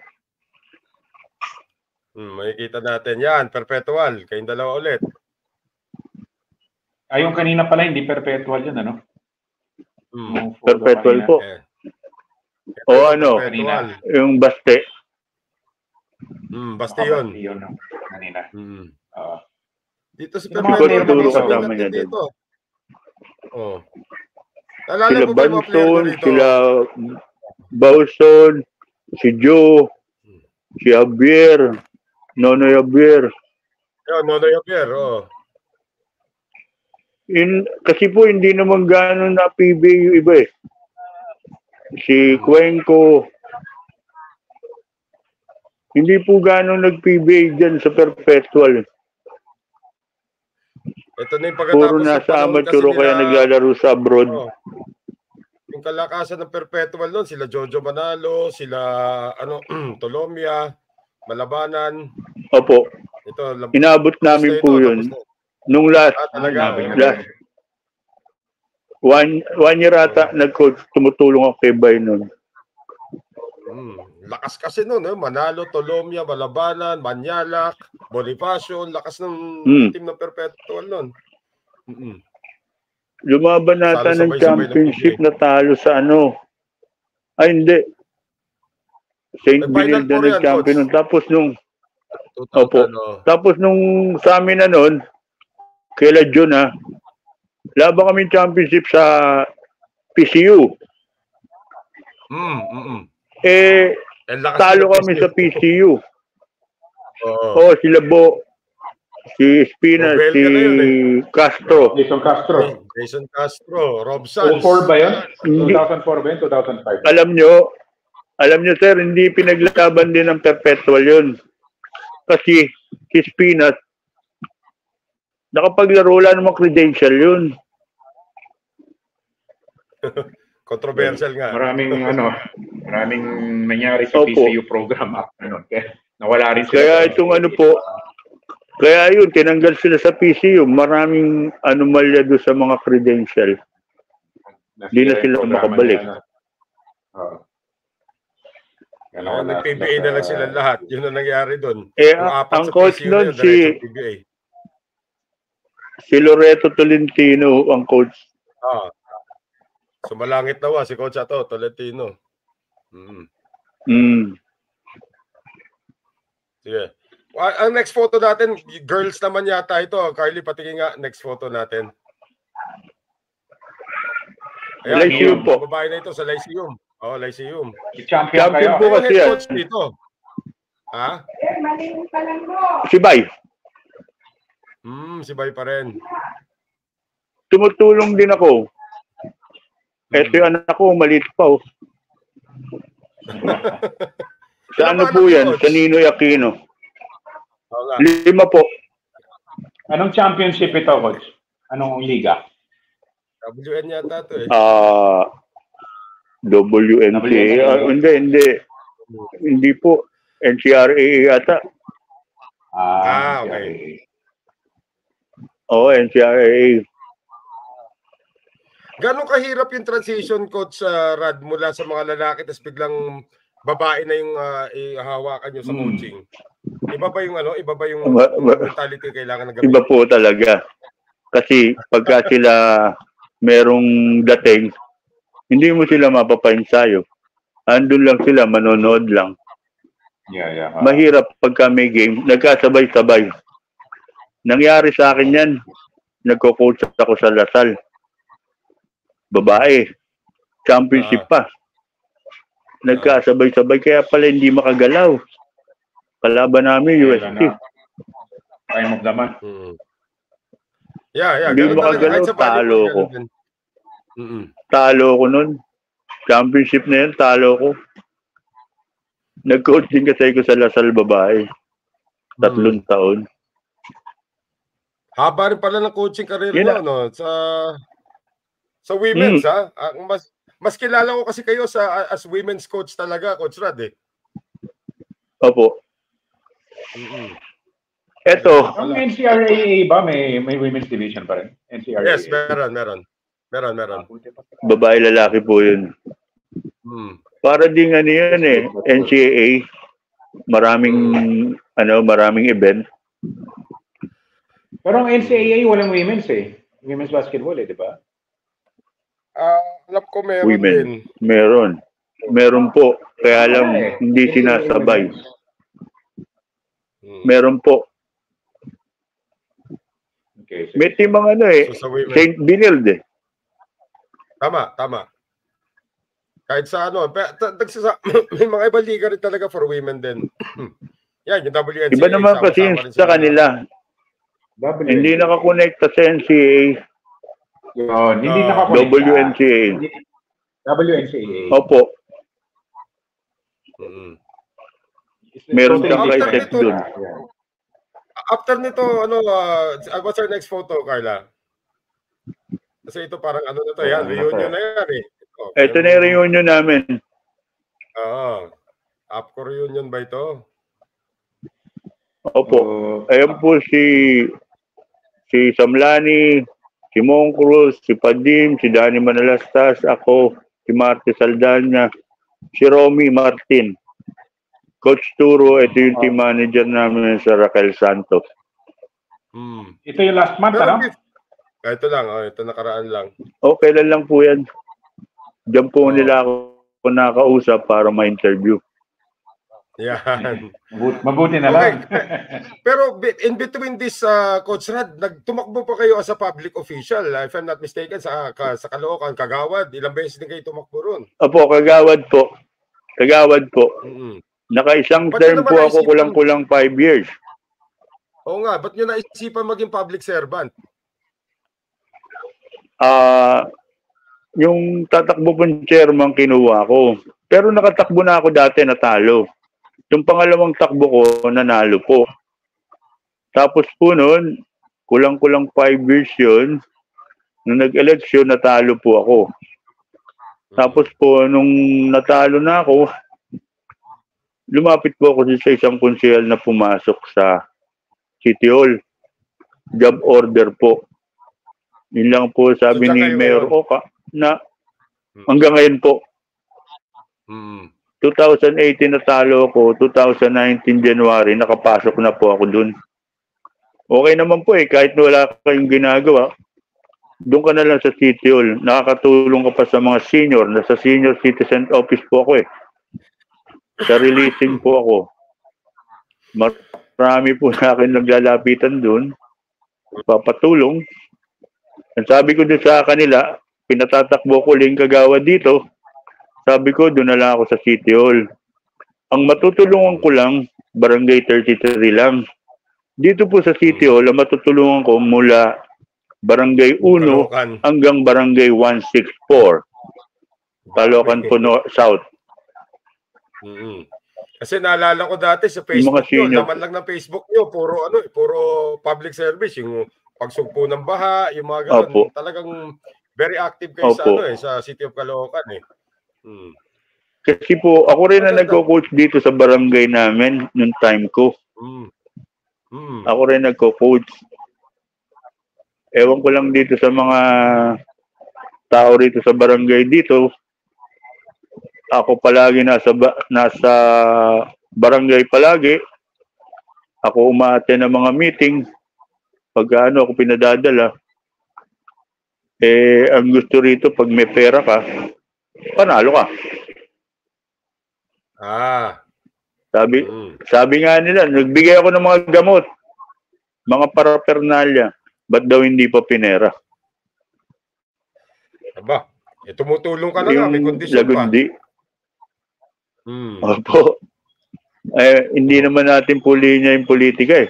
hmm, makikita natin. Yan, Perpetual. Kayong dalawa ulit. Ay, yung kanina pala, hindi Perpetual yun, ano? Mm. Perpetual po. Eh. O ano, Perpetual. yung baste. Mm, basta yun. Yun, no? Kanina. Mm. Uh, Dito si Yung mga Perpetual, player Siguro dito, kasama niya dito. doon. Oh. Nalala Sila mo ba yung mga player Banson, dito? sila Bauson, si Jho, si Javier, Nonoy Javier. Yun, Nonoy Javier, oh. In, kasi po hindi naman gano'n na P B A yung iba eh. Si Cuenco, hindi po gano'n nag-P B A dyan sa Perpetual. Ito na yung Puro pagkatapos ng nasa panahon kasi amateur kaya nila, naglalaro sa abroad. oh, yung kalakasan ng Perpetual nun, sila Jho Jho Manalo, sila ano, Tolomia, Malabanan. Opo, Ito, lab- inabot tapos namin na po ito, yun. tapos na. Nung last, Ah, talaga, Nabi oh. niya. last one, one year ata, nag-coach, tumutulong ako kay Bay nun. Mm, lakas kasi nun, eh. Manalo, Tolomia, Malabanan, Manyalak, Bonifacio, lakas ng Hmm. team ng Perpetual nun. Mm-mm. Lumaban nata ng Salo-sabay-sabay ng championship P B A. na talo sa ano. Ay, hindi. Saint May Final Benilde Four yan, nag-champion Coach. nun. Tapos nung, two thousand, opo. oh. Tapos nung sa amin na nun, kaila June ha, laban kami championship sa P C U. Mm, mm-mm. Eh, Eh, lakas talo nila kami P C U. sa P C U. Oo. Oo, sila Bo, si Espina, Nobel si ka na yun, eh. Castro. Jason Castro. Jason Castro, Rob Sanz. oh four ba yun? Hindi. two thousand four ba yun? two thousand five? Alam nyo, alam nyo sir, hindi pinaglaban din ng Perpetual yun. Kasi si Spinas, nakapaglaro lang namang credential yun. Controversial nga. Maraming ano, maraming nangyari sa Opo. P C U program after nun. Kaya nawala rin sila. Kaya sa- itong ano po, kaya yun, tinanggal sila sa P C U. Maraming anomalya doon sa mga credential. Hindi na sila Programa makabalik. nila, ano. Oo. Kaya Ah, nawala nag-P B A sila na lang sa- sila lahat. Yun ang nangyari doon. Eh, Yung apat ang sa coach P C U na nun, yun, si, diretso P B A. si Loreto Tolentino, ang coach. Ah. Sumalangit na wa si Coach Ato, Tolentino. Mm. Mm. Sige. Ah, ang next photo natin, girls naman yata ito. Carly, patingin nga next photo natin. Ayan, Lyceum yung po. babae na ito sa Lyceum. Oh, Lyceum. Champion, Champion kayo. po Ano yung kasi head yan. coach dito? Ha? Si Bay. Hmm, si Bay pa rin. Tumutulong din ako. Eto yung anak ko, maliit pa oh. Sa ano po yan? Sa Ninoy Aquino. Oo nga. Lima po. Anong championship ito, coach? Anong liga? W N yata ito eh. Ah, W N C A. Ah, hindi, hindi. Hindi po. N C A A yata. Ah, okay. Oo, N C A A. Gano'ng kahirap yung transition, Coach uh, Rad, mula sa mga lalaki tapos biglang babae na yung uh, ihahawakan nyo sa coaching? Iba ba yung ano? Iba ba yung Ma- ma- mentality kailangan ng gamitin? Iba po talaga. Kasi pagka sila merong dating, hindi mo sila mapapainsayo. Andun lang sila, manonood lang. Yeah, yeah. Uh, Mahirap pagka may game, nagkasabay-sabay. Nangyari sa akin yan, nagko-coach ako sa Lasal. Babae, championship pa. Nagkasabay-sabay, kaya pala hindi makagalaw. Kalaban namin, U S T. Time of the month. Hmm. Yeah, yeah. Hindi Ganun talaga. makagalaw, Kahit sa volleyball, talo ko. ganun din. Mm-mm. Talo ko nun. Championship na yun, talo ko. Nag-coach din kasi ko sa Lasal babae. Tatlong Hmm. taon. Haba rin pala ng coaching career Yun mo, na. no? Sa sa women's, Mm. ha? Ah, mas mas kilala ko kasi kayo sa as women's coach talaga, Coach Rad, eh. Opo. Mm-mm. Eto, Ang N C A A ba may may women's division pa rin? N C A A. Yes, meron, meron. Meron, meron. babae lalaki po yun. Hmm. Para ding ano yun eh, N C A A. Maraming, ano, maraming event. Pero ang N C A A walang women's eh. Women's basketball eh, di ba? Ah, alam ko meron din. Women. Meron. Meron po. Kaya lang hindi sinasabay. Hmm. Meron po. Okay, sige. May timang ano eh. So, sa women. Saint Benilde eh. Tama, tama. Kahit sa ano, pe- ta- tagsasa- may mga ibang liga rin talaga for women din. Yan, yung W N C A. Iba naman kasi yung sama-sama rin sa sila. kanila. Hindi nakakonekta sa N C A A. Yun, hindi Ah, nakakonekta. W N C A A. W N C A A. Opo. Mm-mm. Meron Totally siyang After kaisip nito, dun. after nito, ano, uh, what's our next photo, Carla? Kasi ito parang ano na to, yan, reunion na yan eh. Ito, Ito na yung reunion namin. Oo. APCO reunion ba ito? Opo. Ayan po si si Samlani, si Mong Cruz, si Padim, si Danny Manalastas, ako, si Marte Saldana, si Romy Martin. Coach Turo, ito yung team manager namin sa Raquel Santos. Hmm. Ito yung last month, Pero ano? if- Ah, ito lang, oh, ito nakaraan lang. Okay lang lang po yan. Diyan po Oh. nila ako nakausap para ma-interview. Yan. Mabuti, mabuti na lang. Pero bi- in between this, uh, Coach Rad, nagtumakbo pa kayo as a public official, uh, if I'm not mistaken, sa, ka, sa Caloocan, Kagawad. Ilang beses din kayo tumakbo ron. Opo, kagawad po. Kagawad po. Mm-hmm. Naka-isang Ba't term yun naman po ako naisipan? kulang-kulang five years. Oo nga, ba't nyo naisipan maging public servant? Ah, yung tatakbo pong chairman kinuha ko. Pero nakatakbo na ako dati, natalo. Yung pangalawang takbo ko, nanalo po. Tapos po noon, kulang-kulang five years yun. Nung nag-eleksyon, natalo po ako. Tapos po, nung natalo na ako, lumapit po ako sa isang konsehal na pumasok sa City Hall. Job order po. Yun lang po sabi So, ni kayo Mayor ngayon? Oka na hanggang ngayon po. Mm. twenty eighteen natalo ako, twenty nineteen January nakapasok na po ako dun. Okay naman po eh, kahit wala kayong ginagawa, doon ka na lang sa City Hall. Nakakatulong ka pa sa mga senior. Nasa senior citizen office po ako eh. Sa releasing po ako. Marami po sa akin naglalapitan doon. Papatulong. Ang sabi ko doon sa kanila, pinatatakbo ko lang kagawad dito. Sabi ko, doon na lang ako sa City Hall. Ang matutulungan ko lang, Barangay thirty-three lang. Dito po sa City Hall, ang matutulungan ko mula Barangay one Caloocan. hanggang Barangay one sixty-four. Caloocan po no, South. Mm-hmm. Kasi naalala ko dati sa Yung mga Facebook nyo, senior. laman lang ng Facebook nyo, puro ano, puro public service, yung pagsugpo ng baha, yung mga ganun. Opo. Talagang very active kayo sa Opo. ano eh, sa City of Caloocan eh. Hmm. Kasi po, ako rin na Maganda. nagko-coach dito sa barangay namin nung time ko. Hmm. Hmm. Ako rin nagko-coach. Ewan ko lang dito sa mga tao rito sa barangay dito. Ako palagi nasa ba, nasa barangay palagi. Ako umaattend ng mga meeting. Pag ano ako pinadadala. Eh, ang gusto rito pag may pera ka, panalo ka. Ah. Sabi, Hmm. sabi nga nila, nagbigay ako ng mga gamot. Mga parapernalya. Ba't daw hindi pa pinera? Aba, eh, tumutulong ka na nga, may Yung kondisyon pa. Lagundi. Hmm. Opo. Eh, hindi naman natin puli niya yung politika eh.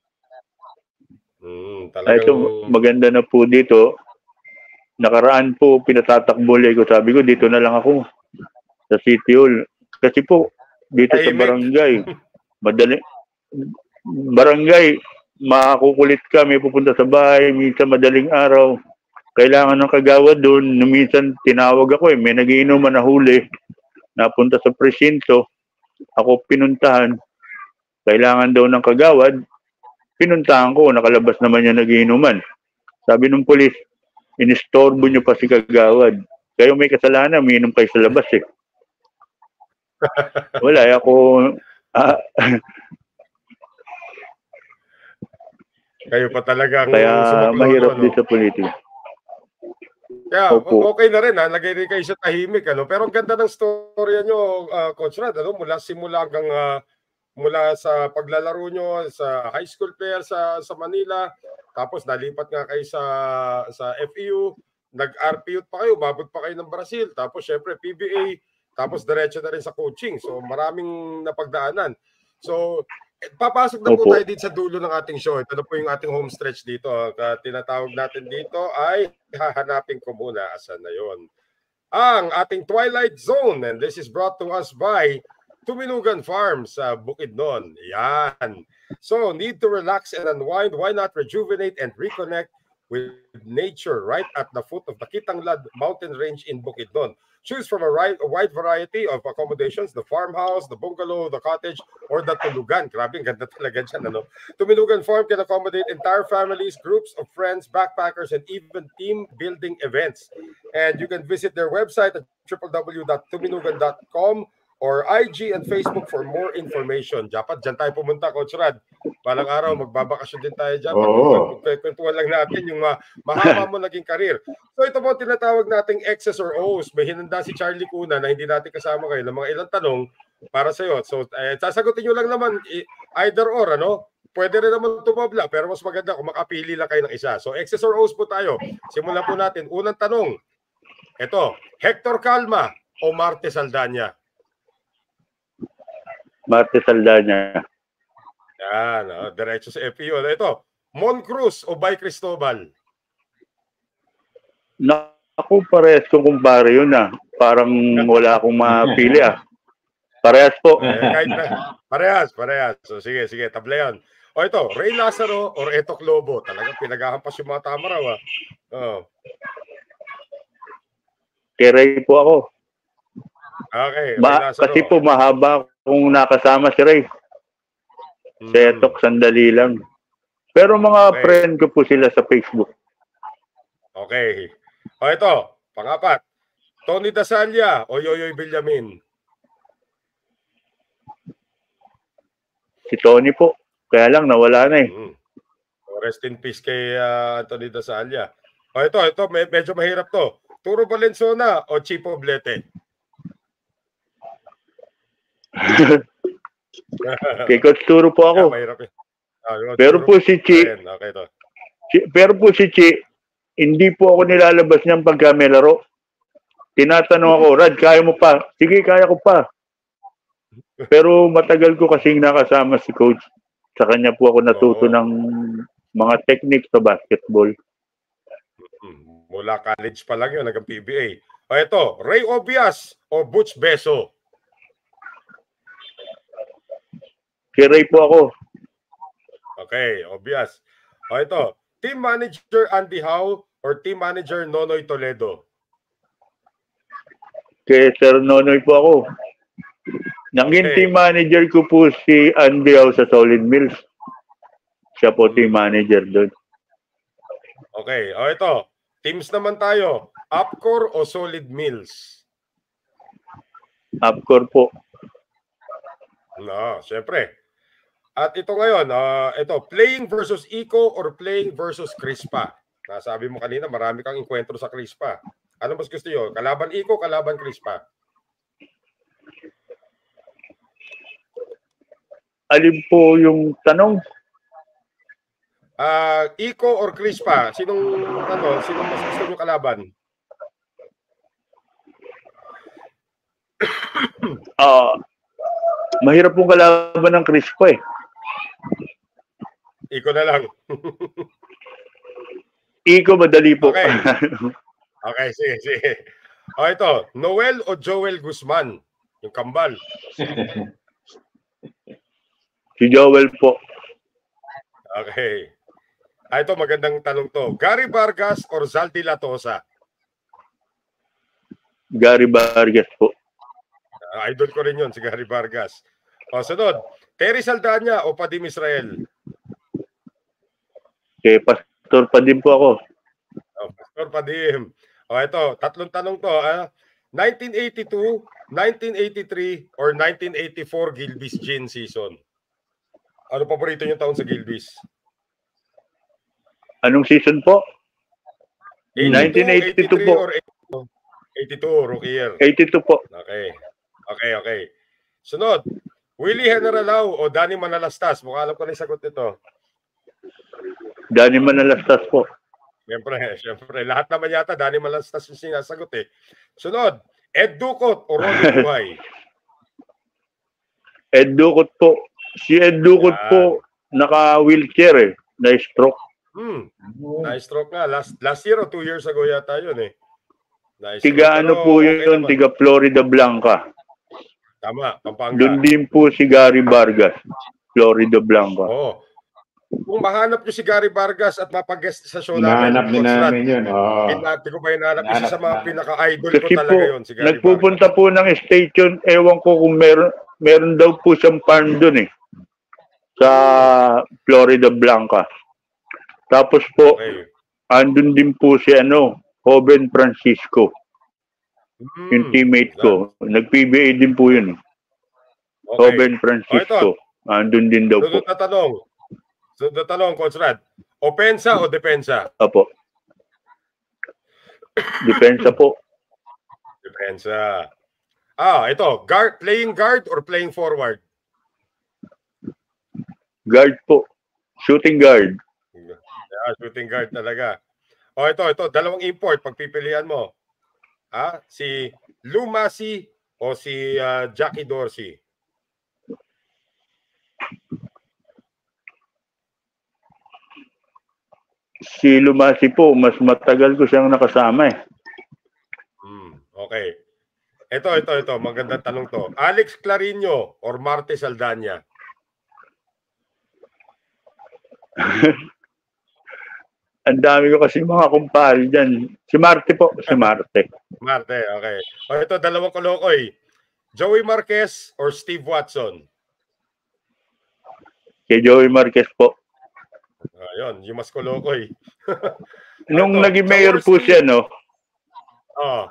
Hmm, Ay, talagang... ito, maganda na po dito. Nakaraan po, pinatatakbol ko. Sabi ko, dito na lang ako. Sa City Hall. Kasi po, dito sa Tahimik. barangay, madali. Barangay, makakukulit ka, may pupunta sa bahay, minsan madaling araw. Kailangan ng kagawad doon. Minsan tinawag ako eh, may nagiinuman na huli. Napunta sa presinto. Ako pinuntahan. Kailangan daw ng kagawad. Pinuntahan ko, nakalabas naman yung nagiinuman. Sabi ng polis, inistorbo nyo pa si kagawad. Kayo may kasalanan, umiinom kayo sa labas eh. Wala, eh, ako... Ah, Kayo pa talagang kaya sumaklo, mahirap ano? din sa politika. Yeah, Opo. okay na rin ha. Lagay rin kayo sa tahimik. Ano? Pero ang ganda ng storya nyo, uh, Coach Rad. Ano? Mula simula hanggang uh, mula sa paglalaro nyo sa high school player sa sa Manila. Tapos nalipat nga kayo sa, sa F E U. Nag-R P U pa kayo. Babot pa kayo ng Brazil. Tapos syempre P B A. Tapos diretso na rin sa coaching. So maraming napagdaanan. So papasok na po Opo. tayo dito sa dulo ng ating show. Ito na po yung ating home stretch dito. Uh, tinatawag natin dito ay hahanapin ko muna. Asan na yun? Ang ating Twilight Zone. And this is brought to us by Tuminugan Farms sa Bukidnon. Yan. So, need to relax and unwind. Why not rejuvenate and reconnect with nature right at the foot of the Kitanglad mountain range in Bukidnon? Choose from a, right, a wide variety of accommodations, the farmhouse, the bungalow, the cottage, or the tulugan. Grabe, ganda talaga dyan, ano? Tuminugan Farm can accommodate entire families, groups of friends, backpackers, and even team-building events. And you can visit their website at w w w dot tuminugan dot com or I G and Facebook for more information. Dapat dyan tayo pumunta, Coach Rad. Balang araw, magbabakasyon din tayo dyan. Oo. Pagkwentuhan lang natin yung uh, mahaba mo naging karir. So ito po tinatawag nating X's or O's. May hinanda si Charlie Cuna na hindi natin kasama kayo ng mga ilang tanong para sa'yo. So eh, sasagutin nyo lang naman either or, ano? Pwede rin naman tumabla, pero mas maganda kung makapili lang kayo ng isa. So X's or O's po tayo. Simulan po natin. Unang tanong. Ito, Hector Calma o Marte Saldana? Marte Saldana. Yan, oh, diretso sa F E U. Ito, Mon Cruz o Bay Cristobal? Naku, parehas kong kumpare yun ah. Parang wala akong mapili ah. Parehas po. Eh, kahit na, parehas, parehas. So, sige, sige, tabla yan. O ito, Ray Lazaro or Etok Lobo? Talagang pinaghahampas yung mga tama raw ah. Oh. Kay Ray po ako. Okay, Ray Ma Lazaro. kasi po mahaba kung nakasama si Ray. Hmm. Si Etok, sandali lang. Pero mga Okay. friend ko po sila sa Facebook. Okay. O ito, pangapat. Tony Dasalia o Yoyoy Villamin? Si Tony po. Kaya lang, nawala na eh. Hmm. Rest in peace kay uh, Tony Dasalia. O ito, ito, med medyo mahirap to. Turo Valenzuela o Chipo Blete? Kay Coach Turo po ako. Yeah, mahirap eh. Ah, Pero po si Chi, okay, to. Chi, pero po si Chi, hindi po ako nilalabas niyang pagka may laro. Tinatanong ako, Rad, kaya mo pa? Sige, kaya ko pa. Pero matagal ko kasing nakasama si Coach. Sa kanya po ako natuto Oo. ng mga techniques sa basketball. Hmm, mula college pa lang yun, hanggang P B A. O ito, Ray Obias o Butch Beso? Kay Ray po ako. Okay, Obias. O ito, Team Manager Andy Howe or Team Manager Nonoy Toledo? Kay Sir Nonoy po ako. Nanging Okay. team manager ko po si Andy Howe sa Solid Mills. Siya po team manager doon. Okay, o ito, teams naman tayo. Upcore o Solid Mills? Upcore po. No, syempre. At ito ngayon, uh, ito, playing versus Eco or playing versus Crispa? Nasabi mo kanina, marami kang enkwentro sa Crispa. Ano mas gusto nyo? Kalaban Eco, kalaban Crispa? Alin po yung tanong? Uh, Eco or Crispa? Sinong, ano, sinong mas gusto nyo kalaban? Ah, mahirap pong kalaban ng Crispa eh. Eco na lang. Iko, madali po. Okay. Okay, sige, sige. O ito, Noel o Joel Guzman? Yung kambal. Si Joel po. Okay. Ah, ito, magandang tanong to. Gary Vargas or Zaldi Latosa? Gary Vargas po. Uh, idol ko rin yun, si Gary Vargas. O, sunod. Terry Saldana o Padim Israel? Kay Pastor pa din po ako. O, Pastor Padim. O, ito, tatlong tanong to. Ah. nineteen eighty-two, nineteen eighty-three, or nineteen eighty-four Gilbis Gin season? Ano paborito niyo taon sa Gilbis? Anong season po? nineteen eighty-two po. Or eighty-two? eighty-two, rookie year. eighty-two po. Okay. Okay, okay. Sunod, Willie Generalao o Danny Manalastas? Mukha alam ko na yung sagot nito. Danny Manalastas po. Siyempre, siyempre. Lahat naman yata, Danny Manalastas yung sinasagot eh. Sunod, Ed Ducot o Ronnie Buhay? Ed Ducot po. Si Ed Ducot Yan. po, naka-wheelchair eh. Na-stroke. Hmm. Na-stroke nga. Last, last year o two years ago yata yun eh. Tiga ano po yun, okay, tiga Florida Blanca. Tama, Pampanga. Doon din po si Gary Vargas, Florida Blanca. Oo. Kung mahanap nyo si Gary Vargas at mapag-guest sa show namin, namin namin yun. Oh. Hindi ko pa hinahanap. Isa sa mga pinaka-idol ko talaga po, yun, si Gary nagpupunta Vargas. po ng station, ewan ko kung meron, meron daw po siyang farm doon eh. Sa Florida Blanca. Tapos po, okay, andun din po si ano, Joven Francisco. Hmm, yung teammate ko. Nag-P B A din po yun. Okay. Joven Francisco. Oh, andun din daw so, po. So, tatanong. So, tatanong, Coach Rad. Opensa o depensa? Apo. Depensa po. Depensa. Ah, ito. Guard, playing guard or playing forward? Guard po. Shooting guard. Yeah, shooting guard talaga. O ito, ito, dalawang import pagpipilian mo. Ha? Si Lou Massey o si uh, Jackie Dorsey? Si Lumasi po, mas matagal ko siyang nakasama eh. Hmm, okay. Ito, ito, ito, magandang tanong to. Alex Clarino or Marte Saldana? Ang dami ko kasi mga kumpare dyan. Si Marte po. Si Marte. Marte, okay. O ito, dalawang kolokoy. Joey Marquez or Steve Watson? Kay Joey Marquez po. Ayun, yung mas kolokoy. Nung naging mayor po siya, no? Oo.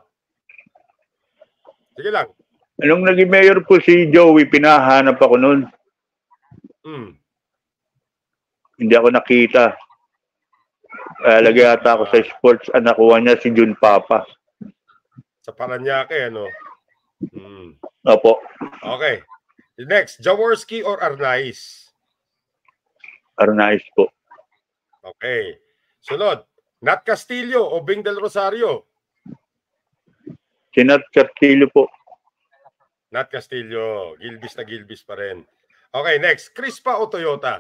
Sige lang. Nung naging mayor po si Joey, pinahanap ako noon. Hmm. Hindi ako nakita. Uh, lagi ata ako sa sports, ang nakuha niya si Jun Papa. Sa Paranaque, ano? Hmm. Opo. Okay. Next, Jaworski or Arnaiz? Arnaiz po. Okay. Sunod, Nat Castillo o Bing Del Rosario? Si Nat Castillo po. Nat Castillo. Gilbis na Gilbis pa rin. Okay, next, Crispa o Toyota?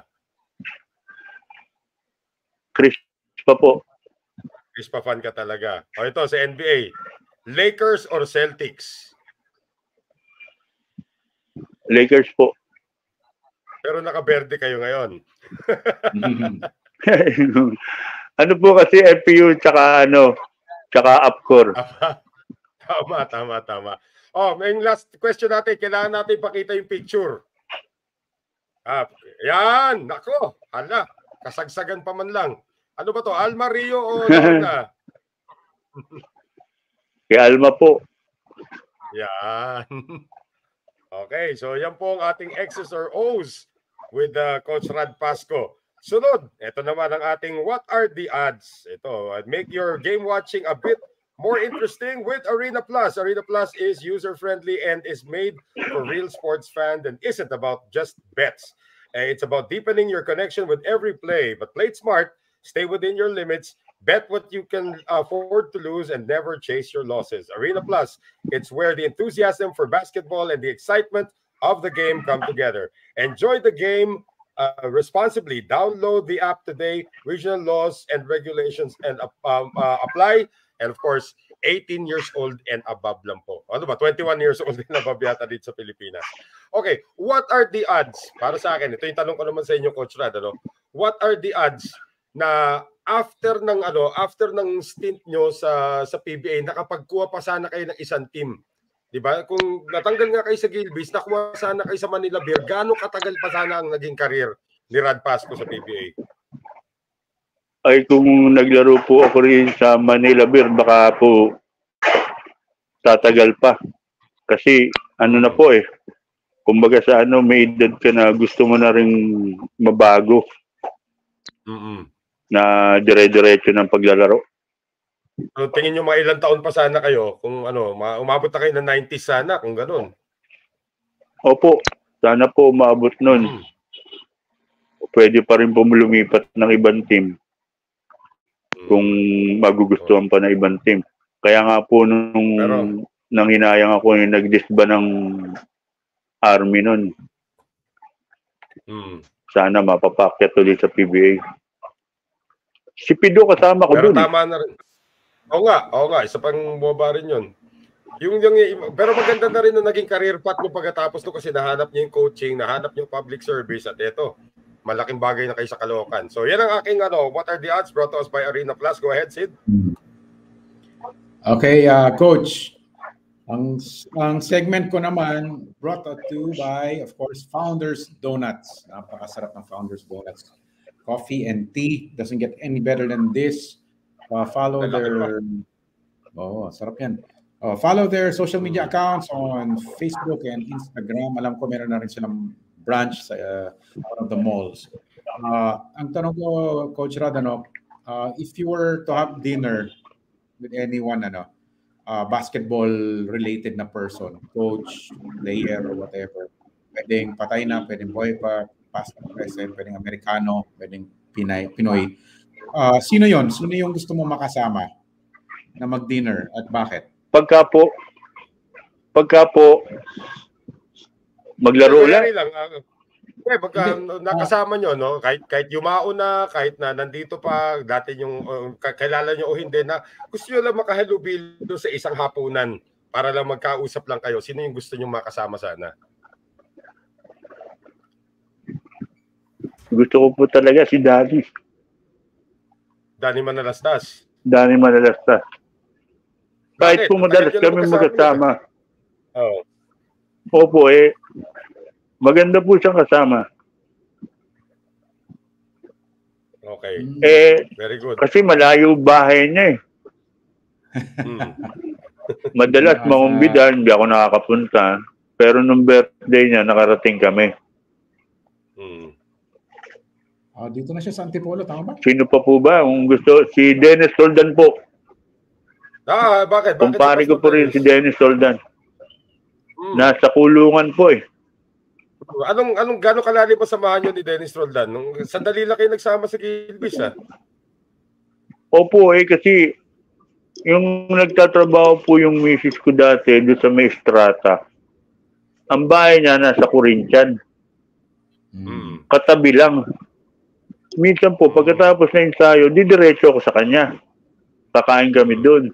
Crispa po. Crispa fan ka talaga. O ito, sa N B A. Lakers or Celtics? Lakers po. Pero nakaberde kayo ngayon. Ano po kasi F U tsaka ano, tsaka Upcore. Tama, tama, tama. Oh, may last question natin. Kailangan natin pakita yung picture. Ah, yan, nako. Hala, kasagsagan pa man lang. Ano ba to? Alma, Rio o Lorna? Kay Alma po. Yan. Okay, so yan po ang ating X's or O's with uh, Coach Rad Pasco. Sunod, ito naman ang ating What Are the Odds? Ito, make your game watching a bit more interesting with Arena Plus. Arena Plus is user-friendly and is made for real sports fans and isn't about just bets. Uh, it's about deepening your connection with every play, but play it smart, stay within your limits, bet what you can afford to lose, and never chase your losses. Arena Plus, it's where the enthusiasm for basketball and the excitement of the game come together. Enjoy the game uh, responsibly. Download the app today. Regional laws and regulations and um, uh, apply. And of course, eighteen years old and above lang po. Ano ba? twenty-one years old and above yata dito sa Pilipinas. Okay, what are the odds? Para sa akin, ito yung tanong ko naman sa inyo, Coach Rad. Ano? What are the odds na after ng ano, after ng stint nyo sa sa P B A, nakapagkuha pa sana kayo ng isang team? 'Di ba? Kung natanggal nga kayo sa Gilbis, nakuha sana kayo sa Manila Beer, gaano katagal pa sana ang naging career ni Rad Pasco sa P B A? Ay, kung naglaro po ako rin sa Manila Beer, baka po tatagal pa. Kasi ano na po eh, kumbaga sa ano, may edad ka na gusto mo na rin mabago. Mm-hmm. Na dire-diretso ng paglalaro. So, tingin nyo mga ilang taon pa sana kayo kung ano, umabot na kayo ng nineties sana kung ganun. Opo, sana po umabot nun. Hmm. Pwede pa rin po lumipat ng ibang team kung magugustuhan pa ng ibang team. Kaya nga po nung Pero, nang hinayang ako yung nag-disba ng Army nun. hmm. Sana mapapakyat ulit sa P B A. Si Pedro kasama ko Pero dun. tama na rin. Oo nga, oo nga, isa pang boba rin yun. Yung, yung, pero maganda na rin na naging career path mo pagkatapos no kasi nahanap niyo yung coaching, nahanap niyo yung public service at ito, malaking bagay na kayo sa Caloocan. So yan ang aking ano, what are the odds brought to us by Arena Plus. Go ahead, Sid. Okay, uh, Coach. Ang, ang segment ko naman brought to you by, of course, Founders Donuts. Napakasarap ng Founders Donuts. Coffee and tea. Doesn't get any better than this. Uh, follow their... Oh, sarap yan. Uh, follow their social media accounts on Facebook and Instagram. Alam ko meron na rin silang branch sa uh, one of the malls. Uh, ang tanong ko, Coach Radano, uh, if you were to have dinner with anyone, ano, uh, basketball-related na person, coach, player, or whatever, pwedeng patay na, pwedeng boy pa, past present, pwedeng Amerikano, pwedeng Pinay, Pinoy. Uh, sino yon? Sino yung gusto mo makasama na mag-dinner at bakit? Pagka po, pagka po, maglaro ulit. lang. Uh, eh, pagka nakasama nyo, no? kahit, kahit yumao na, kahit na nandito pa, dati yung uh, kakilala nyo o hindi na, gusto nyo lang makahalubilo sa isang hapunan para lang magkausap lang kayo. Sino yung gusto nyo makasama sana? Gusto ko po talaga si Daddy. Dani Manalastas. Dani Manalastas. Kahit po madalas kami magkasama. Oo. Opo eh. Maganda po siyang kasama. Okay. Eh, very good. Kasi malayo bahay niya eh. Hmm. Madalas mangumbidan, hindi ako nakakapunta. Pero nung birthday niya, nakarating kami. Hmm. Uh, dito na siya sa Antipolo, tama ba? Sino pa po ba? Kung gusto, si Dennis Soldan po. Ah, bakit? Bakit Kumpare ko po rin si Dennis Soldan. Hmm. Nasa kulungan po eh. Anong anong gaano kalalim pa samahan niyo ni Dennis Roldan? Nung sandali lang kayo nagsama sa Gilbis, ha? Opo eh, kasi yung nagtatrabaho po yung misis ko dati doon sa may Estrata. Ang bahay niya nasa Corinthian. Hmm. Katabi lang. Minsan po, pagkatapos na ensayo, didiretso ako sa kanya. Kakain kami doon.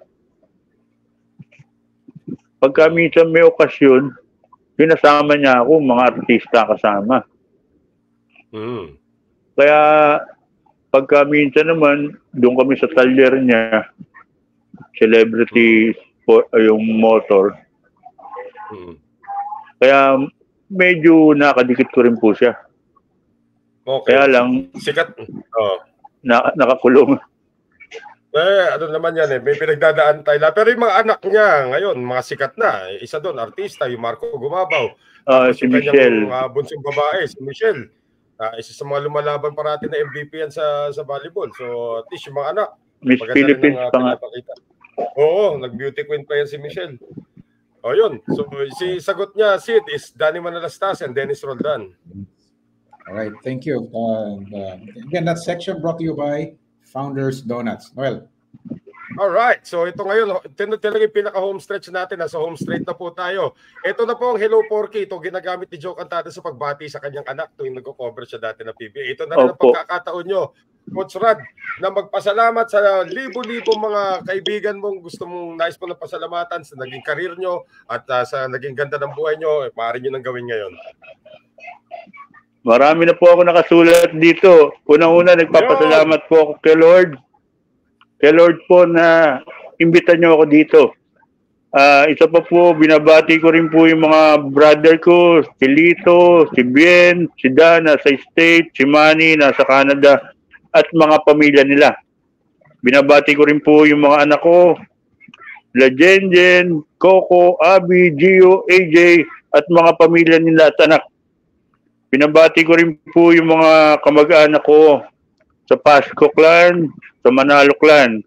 Pagka minsan may okasyon, pinasama niya ako, mga artista kasama. Mm. Kaya, pagka minsan naman, doon kami sa talyer niya, celebrity po, yung motor. Mm. Kaya, medyo nakadikit ko rin po siya. Okay. Kaya lang, sikat. Oh. Na, nakakulong. Eh, ano naman yan eh, may pinagdadaan tayo. Pero yung mga anak niya ngayon, mga sikat na. Isa doon, artista, yung Marco Gumabaw. Uh, si yung Michelle. Uh, bunsong babae, si Michelle. Uh, isa sa mga lumalaban parati na M V P yan sa, sa volleyball. So, at least yung mga anak. Miss Philippines pa nga. Oo, nag-beauty queen pa yan si Michelle. O yun. So, si sagot niya, Sid, is Dani Manalastas and Dennis Roldan. All right, thank you. Uh, uh, again, that section brought to you by Founders Donuts. Well, all right. So ito ngayon, talaga yung pinaka-home stretch natin. Nasa home straight na po tayo. Ito na po ang Hello Porky. Ito ginagamit ni Jho Cantada sa pagbati sa kanyang anak tuwing nag-cover siya dati ng P B A. Ito na rin ang pagkakataon nyo, Coach Rad, na magpasalamat sa libo-libo mga kaibigan mong gusto mong nais mo ng pasalamatan sa naging karir nyo at uh, sa naging ganda ng buhay nyo. Eh, maaari nyo nang gawin ngayon. Marami na po ako nakasulat dito. Unang-una, nagpapasalamat po ako kay Lord. Kay Lord po na imbitan niyo ako dito. Uh, isa pa po, binabati ko rin po yung mga brother ko, si Lito, si Bien, si Dana sa State, si Manny nasa Canada, at mga pamilya nila. Binabati ko rin po yung mga anak ko, La Jenjen, Coco, Abby, Gio, A J, at mga pamilya nila at anak. Pinabati ko rin po yung mga kamag-anak ko sa Pasco clan, sa Manalo clan.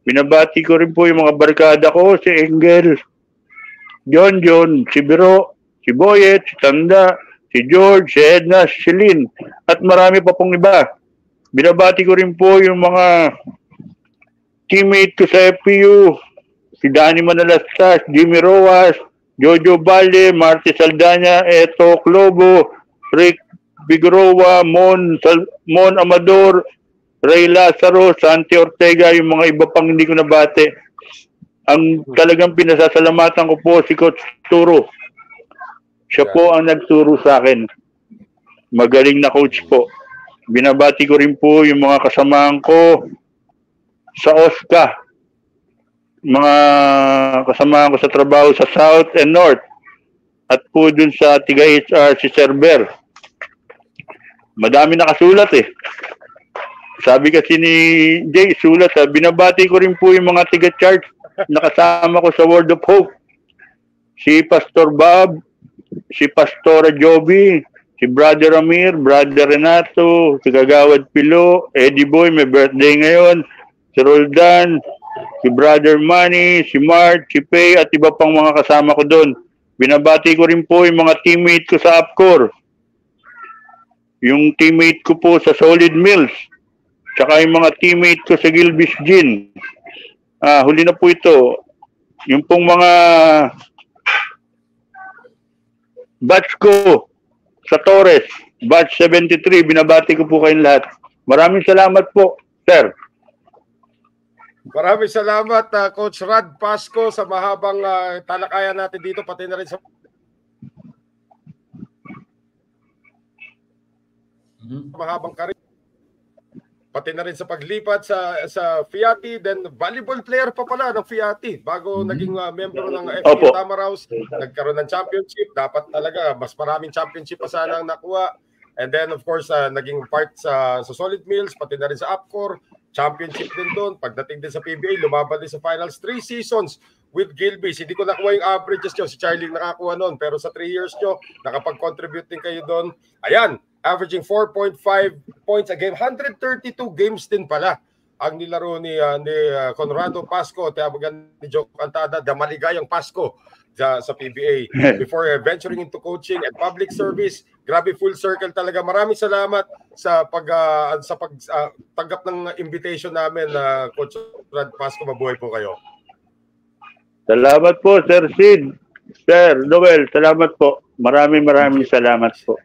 Binabati ko rin po yung mga barkada ko, si Engel, John John, si Biro, si Boyet, si Tanda, si George, si Edna, si Celine, at marami pa pong iba. Binabati ko rin po yung mga teammate ko sa F P U, si Danny Manalastas, Jimmy Roas, Jho Jho Ballin, Marty Saldana, Eto Clobo, Rick Bigrowa, Mon, Sal Mon Amador, Ray Lazaro, Santi Ortega, yung mga iba pang hindi ko nabate. Ang talagang pinasasalamatan ko po si Coach Turo. Siya po ang nagturo sa akin. Magaling na coach po. Binabati ko rin po yung mga kasamahan ko sa O S C A. Mga kasamahan ko sa trabaho sa South and North. At po dun sa Tiga H R si Server. Madami nakasulat eh. Sabi kasi ni Jay, sulat ha, binabati ko rin po yung mga tiga-church nakasama ko sa Word of Hope. Si Pastor Bob, si Pastora Joby, si Brother Amir, Brother Renato, si Kagawad Pilo, Eddie Boy, may birthday ngayon, si Roldan, si Brother Manny, si Mark, si Pay, at iba pang mga kasama ko doon. Binabati ko rin po yung mga teammate ko sa Upcore. Yung teammate ko po sa Solid Mills. Tsaka yung mga teammate ko sa Gilbis Gin. Ah, huli na po ito. Yung pong mga batch ko sa Torres, batch seventy-three, binabati ko po kayong lahat. Maraming salamat po, sir. Maraming salamat, uh, Coach Rad Pasco, sa mahabang uh, talakayan natin dito, pati na rin sa mm-hmm. mahabang karir. Pati na rin sa paglipat sa sa F I A T, then volleyball player pa pala ng F I A T bago mm-hmm. naging uh, member ng F I B A Tamaraws, nagkaroon ng championship. Dapat talaga mas maraming championship pa sana ang nakuha. And then of course uh, naging part sa sa Solid Mills, pati na rin sa Upcore, championship din doon. Pagdating din sa P B A, lumaban din sa finals, three seasons with Gilbis. Hindi ko nakuha yung averages nyo, si Charlie nakakuha noon, pero sa three years nyo, nakapag-contribute din kayo doon. Ayan, averaging four point five points a game. one hundred thirty-two games din pala ang nilaro ni, uh, ni uh, Conrado Pasco, tawagan ni Joe Cantada, the maligayang Pasco sa, sa P B A. Before uh, venturing into coaching and public service, grabe full circle talaga. Maraming salamat sa pag uh, sa pag uh, tanggap ng invitation namin, uh, Coach Rad Pasco. Mabuhay po kayo. Salamat po, Sir Sid. Sir Noel, salamat po. Maraming maraming salamat po.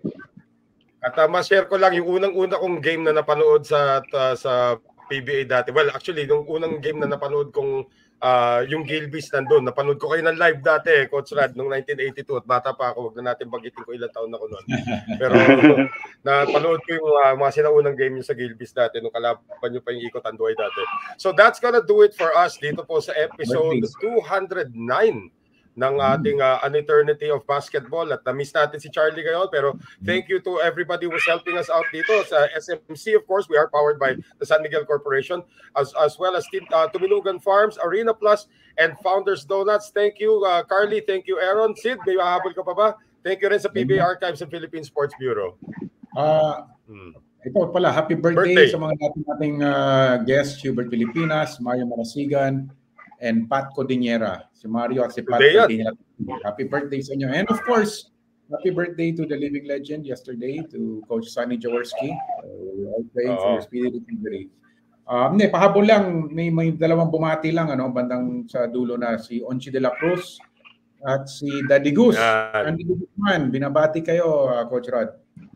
At uh, ma-share ko lang yung unang-una kong game na napanood sa uh, sa P B A dati. Well, actually, yung unang game na napanood kong uh, yung Gilbis nandun. Napanood ko kayo ng live dati, Coach Rad, noong nineteen eighty-two. At bata pa ako. Huwag na natin bagitin ko ilang taon ako noon. Pero napanood ko yung uh, mga sinaunang game yung sa Gilbis dati. Nung kalaban nyo pa yung Ikot Anduay dati. So that's gonna do it for us dito po sa episode two hundred nine ng ating uh, An Eternity of Basketball. At na-miss natin si Charlie ngayon, pero thank you to everybody who's helping us out dito. Sa S M C, of course, we are powered by the San Miguel Corporation, as as well as uh, Tuminugan Farms, Arena Plus, and Founders Donuts. Thank you, uh, Carly. Thank you, Aaron. Sid, may mahabol ka pa ba? Thank you rin sa P B A Archives and Philippine Sports Bureau. Uh, hmm. Ito pala, happy birthday, birthday. sa mga natin nating uh, guests, Hubert Pilipinas, Mario Marasigan, and Pat Codinera. Si Mario at si Pat Codinera. Happy birthday sa inyo. And of course, happy birthday to the living legend yesterday, to Coach Sonny Jaworski. Uh, we all praying uh -oh. for your speedy recovery. Um, ne, pahabol lang, may, may dalawang bumati lang, ano, bandang sa dulo na si Onchi de la Cruz at si Daddy Goose. Yeah. Andy Guzman, binabati kayo, uh, Coach Rod.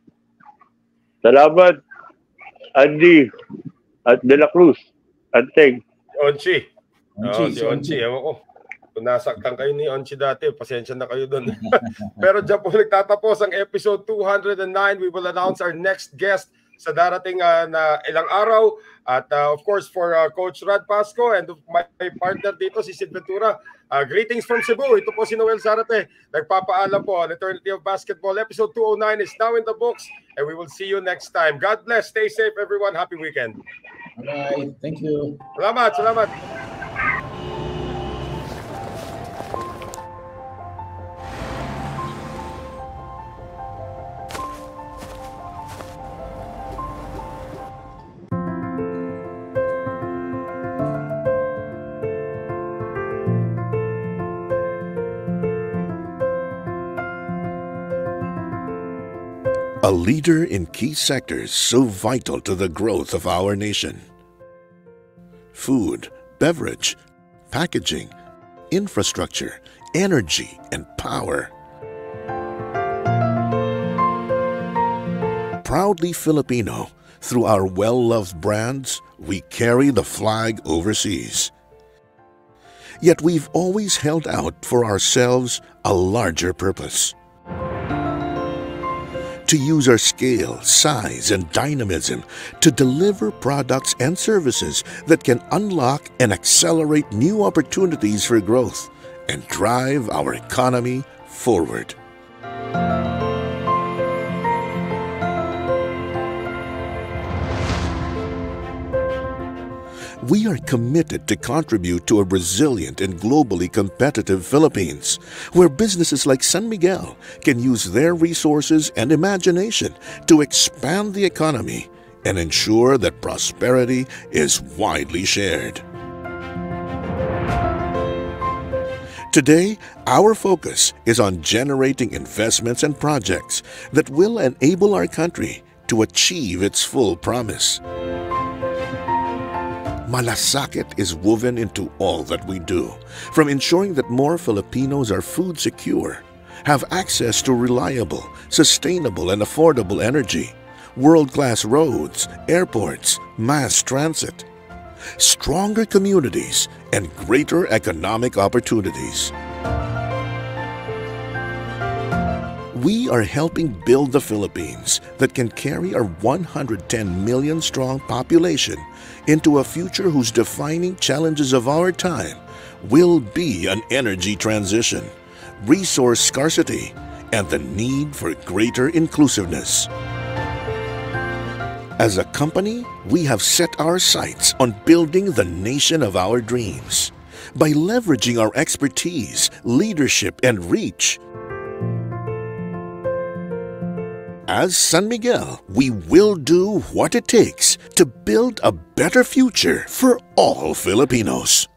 Salamat, Andy at de la Cruz. At Teg. Onchi. Onchi, oh, si Onchi, ewan ko. Kung nasaktan kayo ni Onchi dati, pasensya na kayo doon. Pero dyan po nagtatapos ang episode two hundred nine. We will announce our next guest sa darating uh, na ilang araw. At uh, of course, for uh, Coach Rad Pasco and my partner dito, si Sid Ventura, uh, greetings from Cebu. Ito po si Noel Zarate. Nagpapaalam po, An Eternity of Basketball. Episode two oh nine is now in the books. And we will see you next time. God bless. Stay safe, everyone. Happy weekend. All right. Thank you. Salamat. Salamat. a leader in key sectors so vital to the growth of our nation. Food, beverage, packaging, infrastructure, energy, and power. Proudly Filipino, through our well-loved brands, we carry the flag overseas. Yet we've always held out for ourselves a larger purpose. To use our scale, size, and dynamism to deliver products and services that can unlock and accelerate new opportunities for growth and drive our economy forward. We are committed to contribute to a resilient and globally competitive Philippines, where businesses like San Miguel can use their resources and imagination to expand the economy and ensure that prosperity is widely shared. Today, our focus is on generating investments and projects that will enable our country to achieve its full promise. Malasakit is woven into all that we do, from ensuring that more Filipinos are food secure, have access to reliable, sustainable, and affordable energy, world-class roads, airports, mass transit, stronger communities, and greater economic opportunities. We are helping build the Philippines that can carry our one hundred ten million strong population into a future whose defining challenges of our time will be an energy transition, resource scarcity, and the need for greater inclusiveness. As a company, we have set our sights on building the nation of our dreams by leveraging our expertise, leadership, and reach. As San Miguel, we will do what it takes to build a better future for all Filipinos.